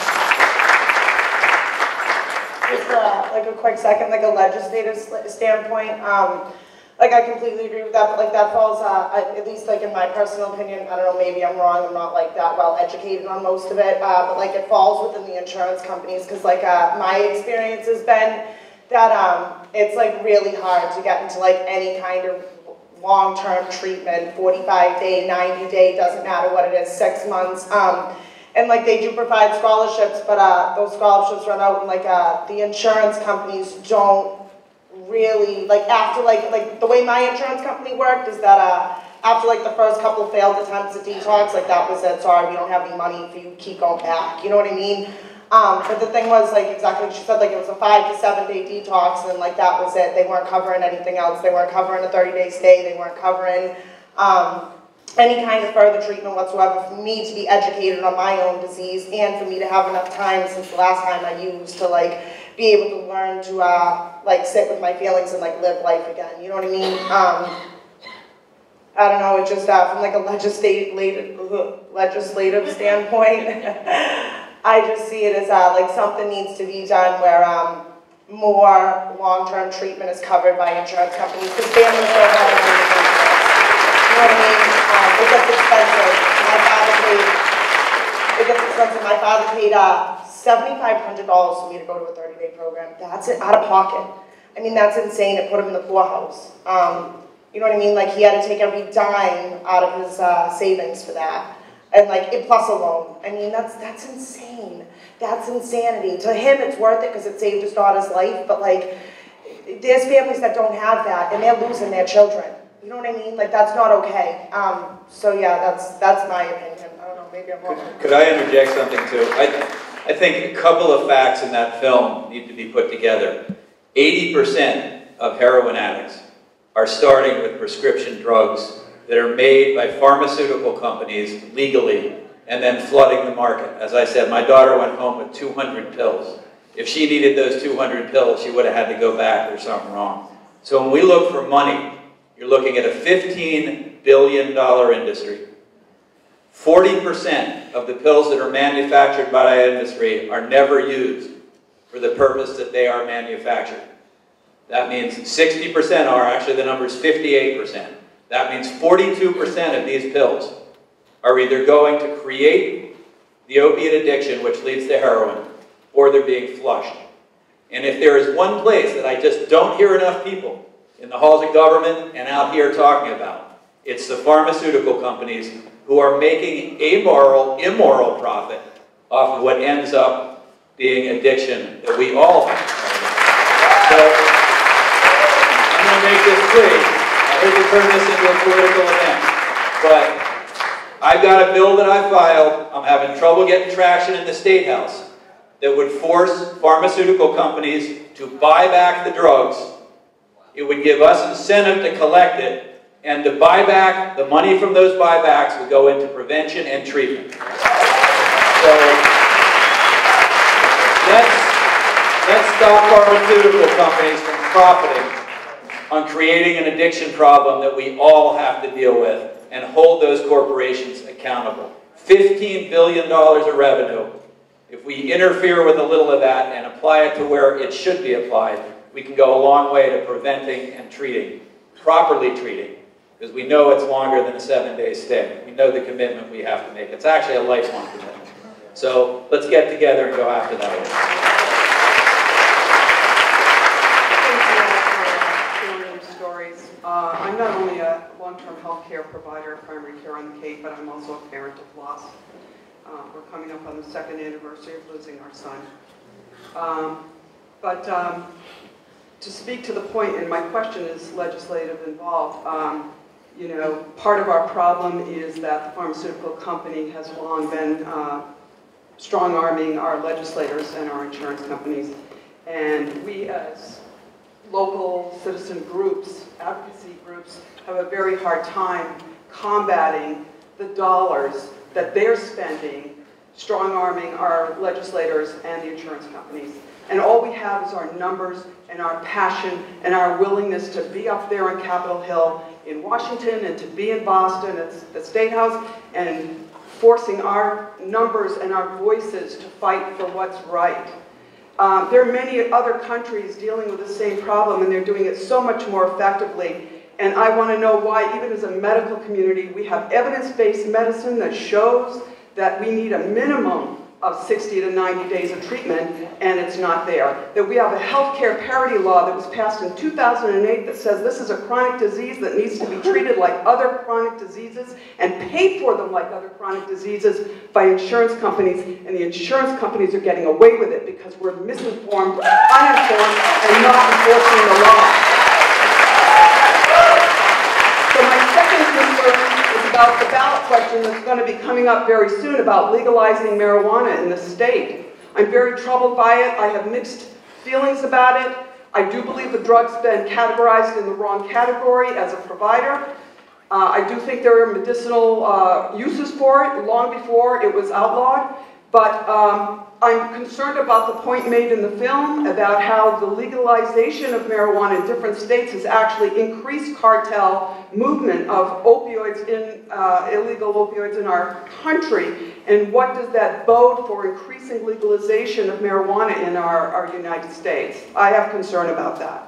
just uh, like a quick second, like a legislative standpoint, um, like I completely agree with that, but like that falls, uh, at least like in my personal opinion, I don't know, maybe I'm wrong, I'm not like that well educated on most of it, uh, but like it falls within the insurance companies, because like uh, my experience has been that um, it's like really hard to get into like any kind of long-term treatment, forty-five day, ninety day, doesn't matter what it is, six months. Um, and like they do provide scholarships, but uh, those scholarships run out, and like uh, the insurance companies don't really, like after like, like the way my insurance company worked is that uh, after like the first couple of failed attempts at detox, like that was it, sorry, we don't have any money for you, keep going back, you know what I mean? Um, but the thing was, like, exactly what she said, like, it was a five to seven day detox, and, like, that was it. They weren't covering anything else. They weren't covering a thirty day stay. They weren't covering um, any kind of further treatment whatsoever for me to be educated on my own disease, and for me to have enough time since the last time I used to, like, be able to learn to, uh, like, sit with my feelings and, like, live life again. You know what I mean? Um, I don't know, it just, uh, from, like, a legislative, legislative standpoint, I just see it as uh, like something needs to be done where um, more long-term treatment is covered by insurance companies, because families don't have any money. You know what I mean? Um, it gets expensive. My father paid, it gets expensive. My father paid uh, seventy-five hundred dollars for me to go to a thirty day program. That's it, out of pocket. I mean, that's insane. It put him in the poorhouse. Um, you know what I mean? Like, he had to take every dime out of his uh, savings for that. And like, it plus a loan. I mean, that's that's insane. That's insanity. To him, it's worth it because it saved his daughter's life. But like, there's families that don't have that, and they're losing their children. You know what I mean? Like, that's not okay. Um, so yeah, that's that's my opinion. I don't know. Maybe I'm wrong. Could, could I interject something too? I I think a couple of facts in that film need to be put together. eighty percent of heroin addicts are starting with prescription drugs that are made by pharmaceutical companies legally and then flooding the market. As I said, my daughter went home with two hundred pills. If she needed those two hundred pills, she would have had to go back. There's something wrong. So when we look for money, you're looking at a fifteen billion dollar industry. forty percent of the pills that are manufactured by that industry are never used for the purpose that they are manufactured. That means sixty percent are, actually the number is fifty-eight percent. That means forty-two percent of these pills are either going to create the opiate addiction, which leads to heroin, or they're being flushed. And if there is one place that I just don't hear enough people in the halls of government and out here talking about, it's the pharmaceutical companies who are making amoral, immoral profit off of what ends up being addiction that we all have. So, I'm going to make this clear. I hate to turn this into a political event, but I've got a bill that I filed. I'm having trouble getting traction in the State House that would force pharmaceutical companies to buy back the drugs. It would give us incentive to collect it, and to buy back, the money from those buybacks would go into prevention and treatment. So, let's, let's stop pharmaceutical companies from profiting on creating an addiction problem that we all have to deal with, and hold those corporations accountable. fifteen billion dollars of revenue. If we interfere with a little of that and apply it to where it should be applied, we can go a long way to preventing and treating, properly treating, because we know it's longer than a seven-day stay. We know the commitment we have to make. It's actually a lifelong commitment. So let's get together and go after that. Uh, I'm not only a long-term health care provider of primary care on the Cape, but I'm also a parent of loss. Uh, we're coming up on the second anniversary of losing our son. Um, but um, to speak to the point, and my question is legislative involved, um, you know, part of our problem is that the pharmaceutical company has long been uh, strong-arming our legislators and our insurance companies. And we as local citizen groups, advocacy groups, have a very hard time combating the dollars that they're spending strong-arming our legislators and the insurance companies. And all we have is our numbers and our passion and our willingness to be up there on Capitol Hill in Washington and to be in Boston at the State House and forcing our numbers and our voices to fight for what's right. Um, there are many other countries dealing with the same problem, and they're doing it so much more effectively. And I want to know why, even as a medical community, we have evidence-based medicine that shows that we need a minimum of sixty to ninety days of treatment, and it's not there. That we have a healthcare parity law that was passed in two thousand eight that says this is a chronic disease that needs to be treated like other chronic diseases and paid for them like other chronic diseases by insurance companies, and the insurance companies are getting away with it because we're misinformed, uninformed, and not enforcing the law. So my second concern is about the ballot question that's going to be coming up very soon about legalizing marijuana in the state. I'm very troubled by it. I have mixed feelings about it. I do believe the drug's been categorized in the wrong category as a provider. Uh, I do think there are medicinal uh, uses for it long before it was outlawed. But um, I'm concerned about the point made in the film about how the legalization of marijuana in different states has actually increased cartel movement of opioids in, uh, illegal opioids in our country. And what does that bode for increasing legalization of marijuana in our, our United States? I have concern about that.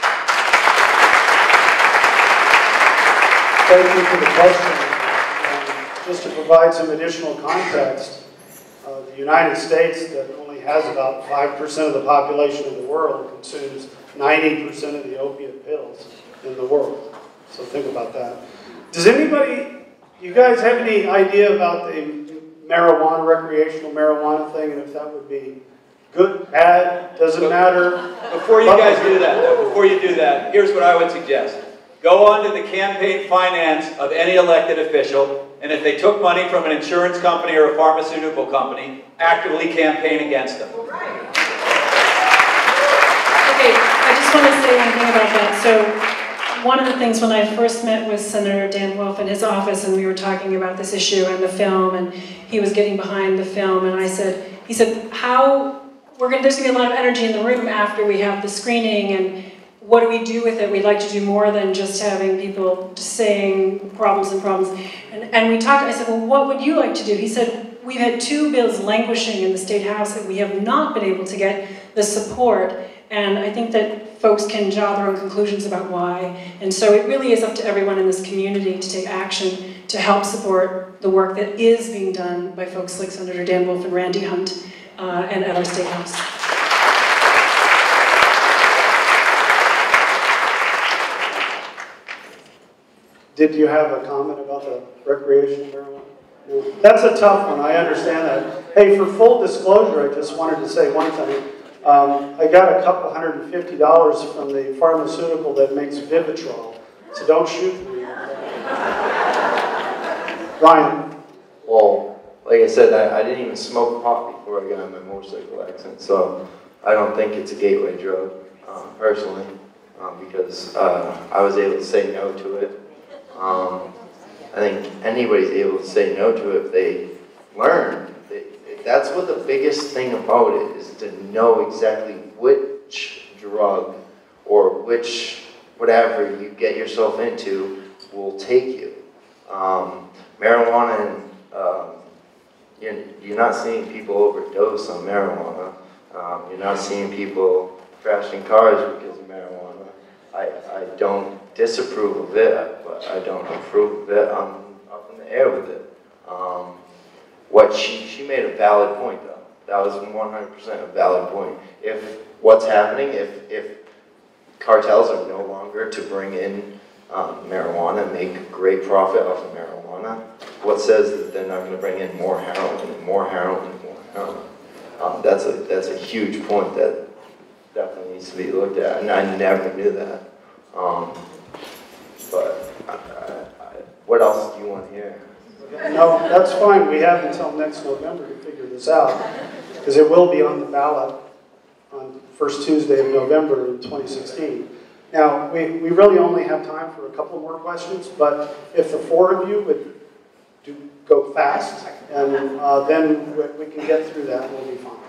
Thank you for the question. Um, just to provide some additional context, uh, the United States, that only has about five percent of the population of the world, consumes ninety percent of the opiate pills in the world. So think about that. Does anybody, you guys have any idea about the marijuana, recreational marijuana thing, and if that would be good, bad, doesn't matter? Before you guys do that, though, before you do that, here's what I would suggest. Go on to the campaign finance of any elected official, and if they took money from an insurance company or a pharmaceutical company, actively campaign against them. Okay, I just want to say one thing about that. So one of the things when I first met with Senator Dan Wolf in his office, and we were talking about this issue and the film, and he was getting behind the film, and I said, he said, how, we're gonna, there's gonna be a lot of energy in the room after we have the screening, and what do we do with it? We'd like to do more than just having people saying problems and problems. And, and we talked, I said, well, what would you like to do? He said, we've had two bills languishing in the State House that we have not been able to get the support. And I think that folks can draw their own conclusions about why. And so it really is up to everyone in this community to take action to help support the work that is being done by folks like Senator Dan Wolf and Randy Hunt uh, and at our State House. Did you have a comment about the recreational marijuana? No. That's a tough one, I understand that. Hey, for full disclosure, I just wanted to say one thing. Um, I got a couple hundred and fifty dollars from the pharmaceutical that makes Vivitrol, so don't shoot me. Ryan. Well, like I said, I, I didn't even smoke pot before I got in my motorcycle accident, so I don't think it's a gateway drug, um, personally, um, because uh, I was able to say no to it. Um, I think anybody's able to say no to it if they learn. They, that's what the biggest thing about it is, to know exactly which drug or which whatever you get yourself into will take you. Um, marijuana, and, um, you're, you're not seeing people overdose on marijuana. Um, you're not seeing people crashing cars because of marijuana. I, I don't disapprove of it, but I don't approve of it. I'm up in the air with it. Um, what she, she made a valid point, though. That was one hundred percent a valid point. If what's happening, if, if cartels are no longer to bring in um, marijuana, make great profit off of marijuana, what says that they're not going to bring in more heroin and more heroin and more heroin? Um, that's a that's a huge point that definitely needs to be looked at, and I never knew that. Um, but I, I, I, what else do you want to hear? No, that's fine. We have until next November to figure this out, because it will be on the ballot on first Tuesday of November in twenty sixteen. Now, we, we really only have time for a couple more questions, but if the four of you would do, go fast, and uh, then we, we can get through that and we'll be fine.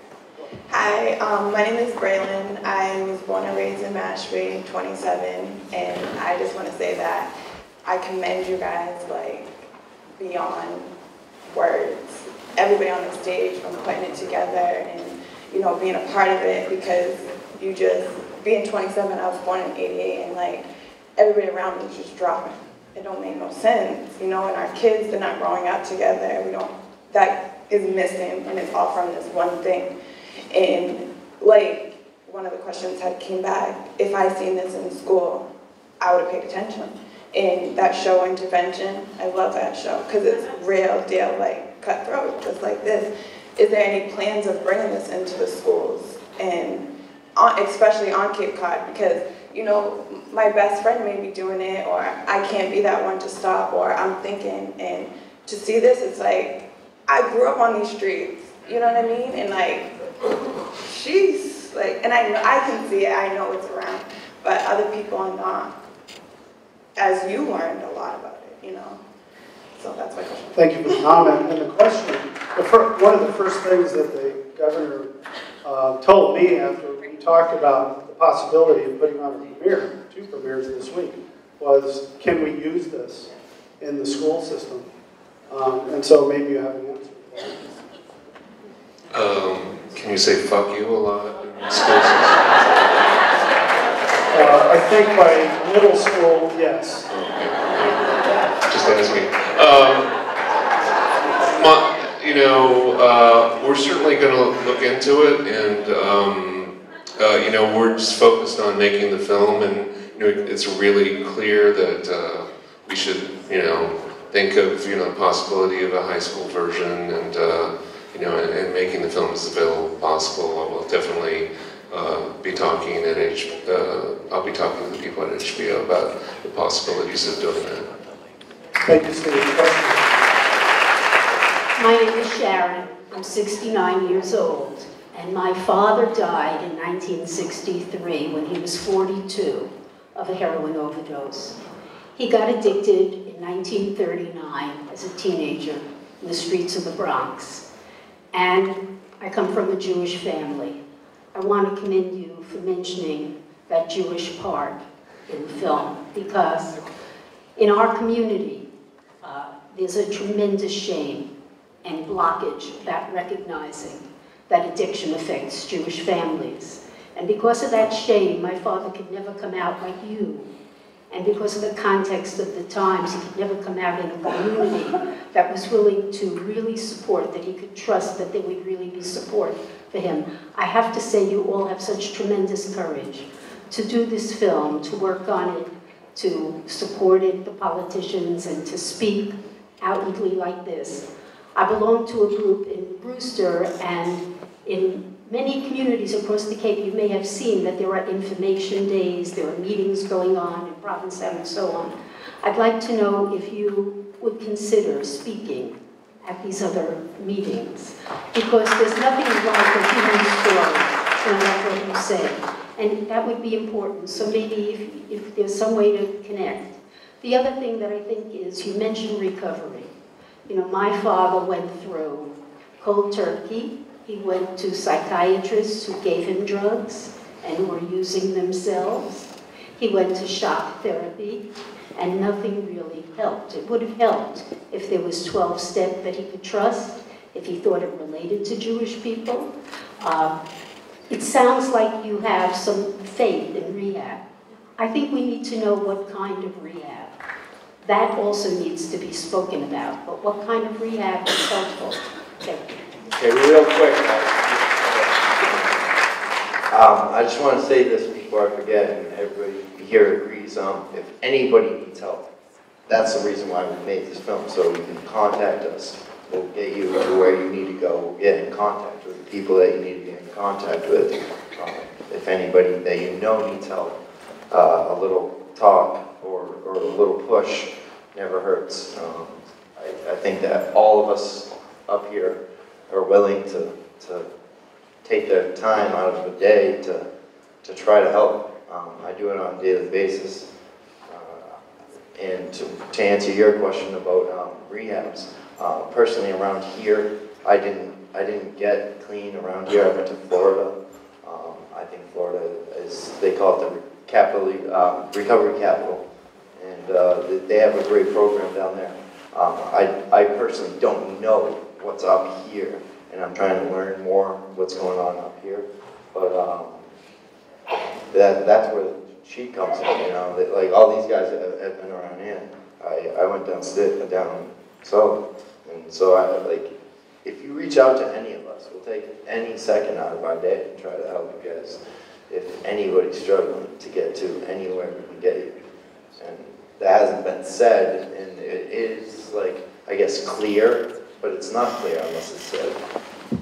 Hi, um, my name is Braylon. I was born and raised in Mashpee, twenty-seven, and I just want to say that I commend you guys, like, beyond words. Everybody on the stage, from putting it together and, you know, being a part of it, because you just, being twenty-seven, I was born in eighty-eight, and, like, everybody around me is just dropping. It don't make no sense, you know, and our kids, they're not growing up together. We don't, that is missing, and it's all from this one thing. And like one of the questions had came back, if I seen this in school, I would have paid attention. And that show, Intervention, I love that show because it's real deal, like cutthroat, just like this. Is there any plans of bringing this into the schools, and on, especially on Cape Cod? Because, you know, my best friend may be doing it, or I can't be that one to stop, or I'm thinking, and to see this, it's like, I grew up on these streets, you know what I mean? And like, she's like, and I, I can see it, I know it's around, but other people are not, as you learned a lot about it, you know? So that's my question. Thank you for the comment. And the question, the fir one of the first things that the governor uh, told me after we talked about the possibility of putting on a premiere, two premieres this week, was, can we use this in the school system? Um, and so maybe you have an answer for that. Um, can you say fuck you a lot in the school system? Uh, I think by middle school, yes. Okay. Just asking. Um, my, you know, uh, we're certainly going to look into it, and um, uh, you know, we're just focused on making the film, and you know, it's really clear that uh, we should, you know, think of, you know, the possibility of a high school version, and uh, you know, and, and making the film as available as possible. I will definitely uh, be talking at H. Uh, I'll be talking to the people at H B O about the possibilities of doing that. Thank you, Steve. My name is Sharon. I'm sixty-nine years old, and my father died in nineteen sixty-three when he was forty-two of a heroin overdose. He got addicted in nineteen thirty-nine as a teenager in the streets of the Bronx. And I come from a Jewish family. I want to commend you for mentioning that Jewish part in the film, because in our community, uh, there's a tremendous shame and blockage about recognizing that addiction affects Jewish families. And because of that shame, my father could never come out like you. And because of the context of the times, he could never come out in a community that was willing to really support, that he could trust that there would really be support for him. I have to say, you all have such tremendous courage to do this film, to work on it, to support it, the politicians, and to speak outwardly like this. I belong to a group in Brewster, and in many communities across the Cape, you may have seen that there are information days, there are meetings going on in Provincetown and so on. I'd like to know if you would consider speaking at these other meetings, because there's nothing like a human story, no matter what you say, and that would be important. So maybe if, if there's some way to connect. The other thing that I think is, you mentioned recovery. You know, my father went through cold turkey. He went to psychiatrists who gave him drugs and were using themselves. He went to shock therapy, and nothing really helped. It would have helped if there was twelve step that he could trust, if he thought it related to Jewish people. Uh, it sounds like you have some faith in rehab. I think we need to know what kind of rehab. That also needs to be spoken about, but what kind of rehab is helpful? Thank you. Okay, real quick, guys. Um, I just want to say this before I forget, and everybody here agrees, um, if anybody needs help, that's the reason why we made this film, so you can contact us. We'll get you to where you need to go. We'll get in contact with the people that you need to get in contact with. Um, if anybody that you know needs help, uh, a little talk or, or a little push never hurts. Um, I, I think that all of us up here are willing to, to take their time out of the day to, to try to help. Um, I do it on a daily basis. Uh, and to, to answer your question about um, rehabs, uh, personally around here, I didn't, I didn't get clean around here. I went to Florida. Um, I think Florida is, they call it the capital, um, recovery capital. And uh, they have a great program down there. Um, I, I personally don't know what's up here, and I'm trying to learn more what's going on up here. But um, that that's where the cheat comes in, you know. That, like all these guys have, have been around here. I I went down down so, and so I like if you reach out to any of us, we'll take any second out of our day and try to help you guys. If anybody's struggling to get to anywhere, we can get you. And that hasn't been said, and it is like I guess clear. But it's not clear unless it's said. One,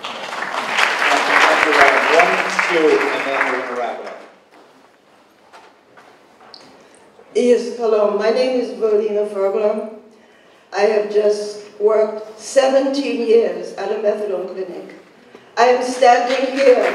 two, and then we're going to wrap it up. Yes, hello. My name is Verlina Fergler. I have just worked seventeen years at a methadone clinic. I am standing here.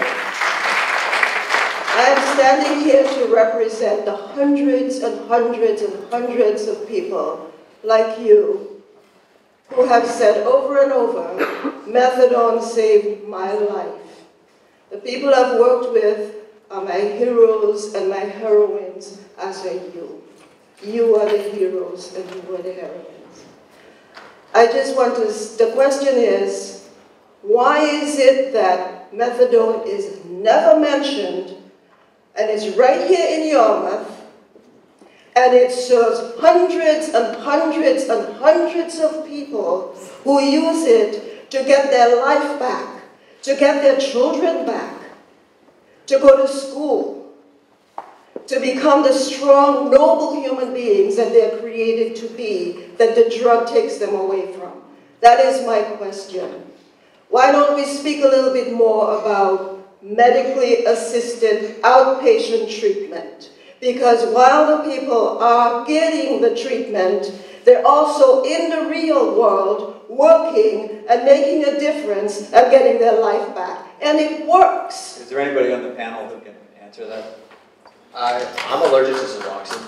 I am standing here to represent the hundreds and hundreds and hundreds of people like you who have said over and over, methadone saved my life. The people I've worked with are my heroes and my heroines, as are you. You are the heroes and you are the heroines. I just want to, the question is, why is it that methadone is never mentioned and it's right here in Yarmouth, and it serves hundreds and hundreds and hundreds of people who use it to get their life back, to get their children back, to go to school, to become the strong, noble human beings that they're created to be, that the drug takes them away from. That is my question. Why don't we speak a little bit more about medically assisted outpatient treatment? Because while the people are getting the treatment, they're also in the real world working and making a difference and getting their life back. And it works. Is there anybody on the panel who can answer that? I, I'm allergic to Suboxone,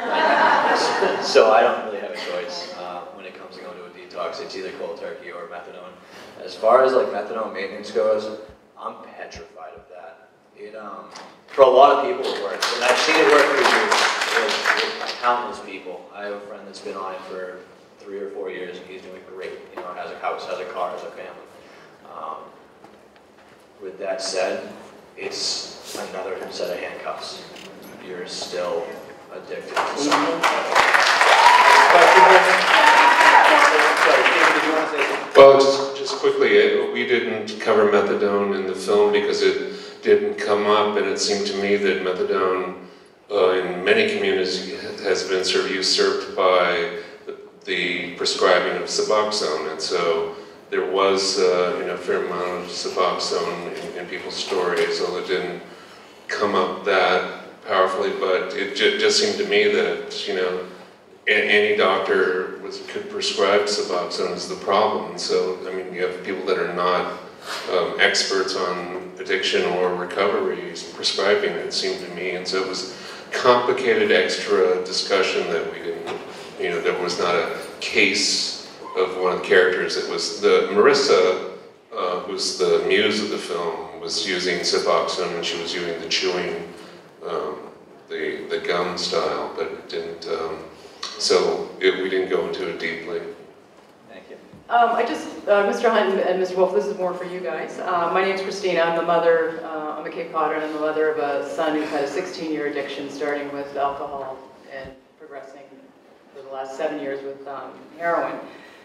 so I don't really have a choice uh, when it comes to going to a detox. It's either cold turkey or methadone. As far as like methadone maintenance goes, I'm petrified of that. It um. For a lot of people it works, and I've seen it work for years with, with countless people. I have a friend that's been on it for three or four years, and he's doing great. You know, has a house, has a car, has a family. Um, with that said, it's another set of handcuffs. You're still addicted to something. Well, just, just quickly, it, we didn't cover methadone in the film because it didn't come up, and it seemed to me that methadone uh, in many communities has been sort of usurped by the, the prescribing of Suboxone, and so there was uh, you know, a fair amount of Suboxone in, in people's stories, although it didn't come up that powerfully, but it j just seemed to me that, you know, any doctor was, could prescribe Suboxone is the problem. So, I mean, you have people that are not um, experts on addiction or recovery prescribing it, it seemed to me. And so it was complicated extra discussion that we didn't, you know, there was not a case of one of the characters. It was the, Marissa, uh, who's the muse of the film, was using Suboxone, and she was using the chewing, um, the, the gum style, but it didn't, um, so it, we didn't go into it deeply. Thank you. Um, I just, uh, Mister Hunt and Mister Wolf, this is more for you guys. Uh, my name's Christina. I'm the mother, uh, I'm a Cape Codder, and I'm the mother of a son who's had a sixteen year addiction, starting with alcohol and progressing for the last seven years with um, heroin.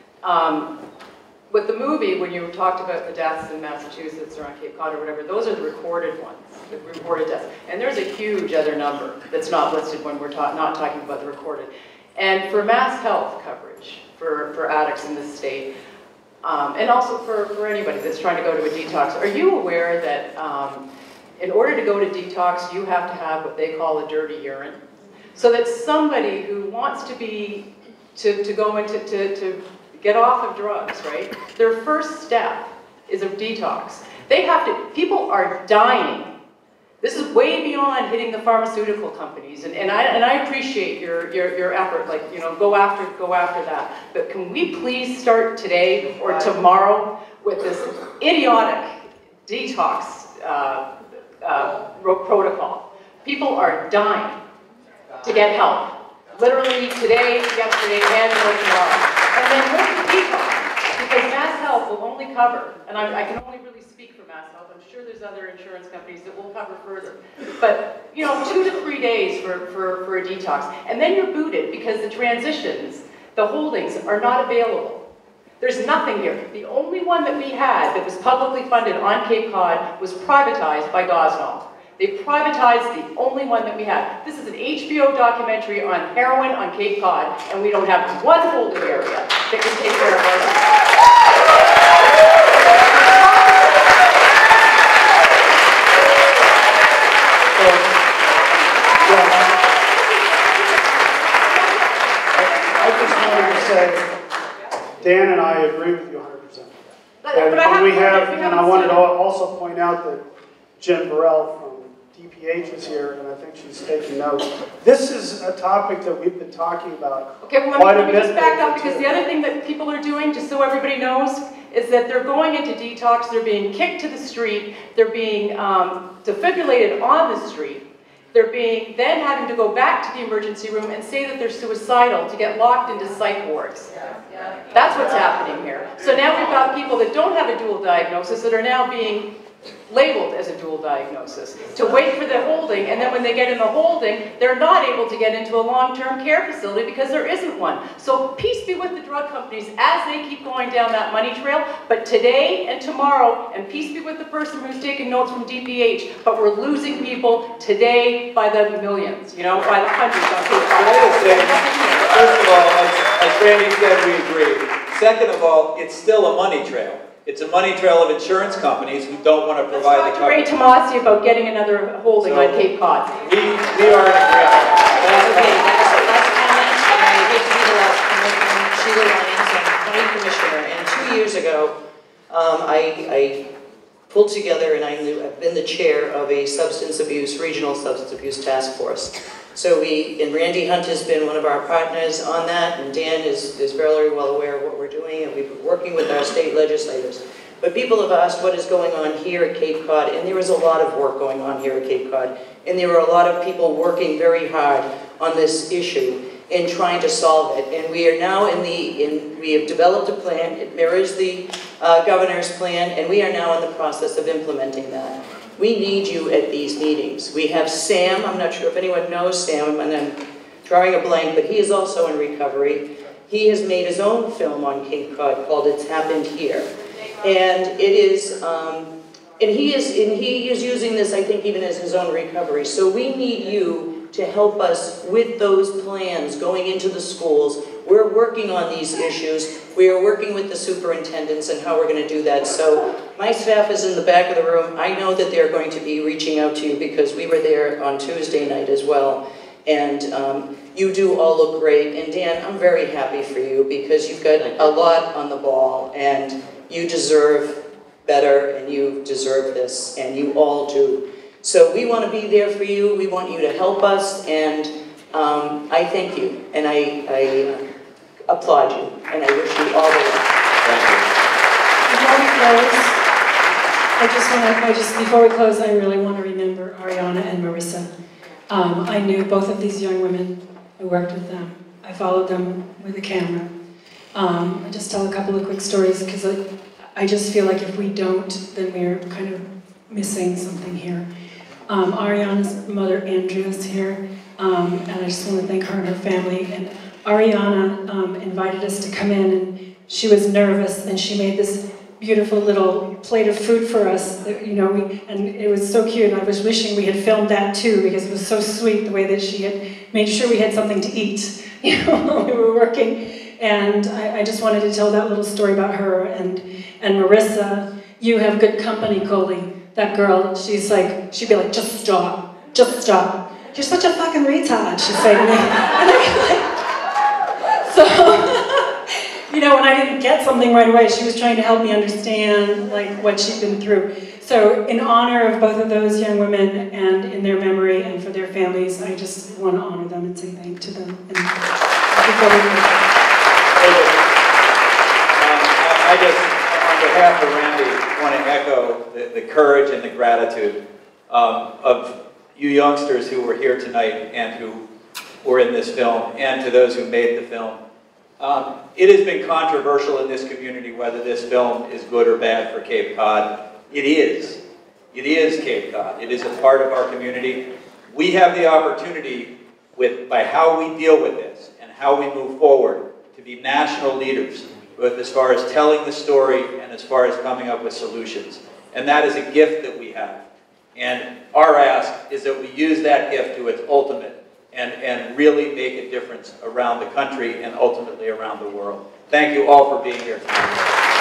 Um, with the movie, when you talked about the deaths in Massachusetts or on Cape Cod or whatever, those are the recorded ones, the reported deaths. And there's a huge other number that's not listed when we're ta not talking about the recorded. And for mass health coverage for, for addicts in this state, um, and also for, for anybody that's trying to go to a detox, are you aware that um, in order to go to detox, you have to have what they call a dirty urine? So that somebody who wants to be, to, to go into, to, to get off of drugs, right? Their first step is a detox. They have to, people are dying. This is way beyond hitting the pharmaceutical companies, and, and, I, and I appreciate your, your, your effort, like, you know, go after, go after that. But can we please start today or tomorrow with this idiotic detox uh, uh, protocol? People are dying to get help. Literally today, yesterday, and tomorrow. And then look at detox, because Mass Health will only cover, and I, I can only really speak for Mass Health. I'm sure there's other insurance companies that will cover further. But, you know, two to three days for, for, for a detox. And then you're booted because the transitions, the holdings are not available. There's nothing here. The only one that we had that was publicly funded on Cape Cod was privatized by Gosnell. They privatized the only one that we had. This is an H B O documentary on heroin on Cape Cod, and we don't have one holding area that can take care of our Dan and I agree with you one hundred percent. But, and but I have we have, we and I wanted to also point out that Jen Burrell from D P H is here, and I think she's taking notes. This is a topic that we've been talking about. Okay, well, let me, let me just back up, because the other thing that people are doing, just so everybody knows, is that they're going into detox, they're being kicked to the street, they're being um, defibrillated on the street, they're being then having to go back to the emergency room and say that they're suicidal to get locked into psych wards. That's what's happening here. So now we've got people that don't have a dual diagnosis that are now being labeled as a dual diagnosis to wait for the holding, and then when they get in the holding, they're not able to get into a long-term care facility because there isn't one. So peace be with the drug companies as they keep going down that money trail, but today and tomorrow, and peace be with the person who's taking notes from D P H, but we're losing people today by the millions, you know, by the hundreds. First of all, as, as Randy said, we agree. Second of all, it's still a money trail. It's a money trail of insurance companies who don't want to provide the coverage. Let's talk to Ray Tomasi about getting another holding so on Cape Cod. We, we are in agreement. Okay, that's the last comment, and I hate to be the last comment from Sheila Lyons, I'm county commissioner, and two years ago, um, I, I pulled together, and I knew, I've been the chair of a substance abuse, regional substance abuse task force. So we, and Randy Hunt has been one of our partners on that, and Dan is, is very well aware of what we're doing, and we've been working with our state legislators. But people have asked what is going on here at Cape Cod, and there is a lot of work going on here at Cape Cod, and there are a lot of people working very hard on this issue and trying to solve it. And we are now in the, in, we have developed a plan, it mirrors the uh, governor's plan, and we are now in the process of implementing that. We need you at these meetings. We have Sam, I'm not sure if anyone knows Sam, and I'm drawing a blank, but he is also in recovery. He has made his own film on Cape Cod called It's Happened Here. And it is, um, and he is, and he is using this, I think, even as his own recovery. So we need you to help us with those plans going into the schools. We're working on these issues. We are working with the superintendents and how we're going to do that. So my staff is in the back of the room. I know that they're going to be reaching out to you because we were there on Tuesday night as well. And um, you do all look great. And Dan, I'm very happy for you because you've got a lot on the ball and you deserve better and you deserve this and you all do. So we want to be there for you. We want you to help us, and um, I thank you, and I, I applaud you, and I wish you all the best. Thank you. Before we close, I just want to, I just, before we close, I really want to remember Ariana and Marissa. Um, I knew both of these young women. I worked with them. I followed them with a camera. Um, I just tell a couple of quick stories because I, I just feel like if we don't, then we're kind of missing something here. Um, Ariana's mother, Andrea, is here, um, and I just want to thank her and her family. And Ariana um, invited us to come in, and she was nervous, and she made this beautiful little plate of food for us. That, you know, we, and it was so cute. And I was wishing we had filmed that too, because it was so sweet the way that she had made sure we had something to eat, you know, while we were working. And I, I just wanted to tell that little story about her and and Marissa. You have good company, Coley. That girl, she's like, she'd be like, just stop, just stop. You're such a fucking retard, she'd say to me. And I'd be like, so, you know, when I didn't get something right away, she was trying to help me understand, like, what she'd been through. So, in honor of both of those young women and in their memory and for their families, I just want to honor them and say thank to them. And before we go. I just, on behalf of Randy, want to echo the, the courage and the gratitude um, of you youngsters who were here tonight and who were in this film, and to those who made the film. Um, it has been controversial in this community whether this film is good or bad for Cape Cod. It is. It is Cape Cod. It is a part of our community. We have the opportunity, with by how we deal with this and how we move forward, to be national leaders, both as far as telling the story and as far as coming up with solutions. And that is a gift that we have. And our ask is that we use that gift to its ultimate and, and really make a difference around the country and ultimately around the world. Thank you all for being here tonight.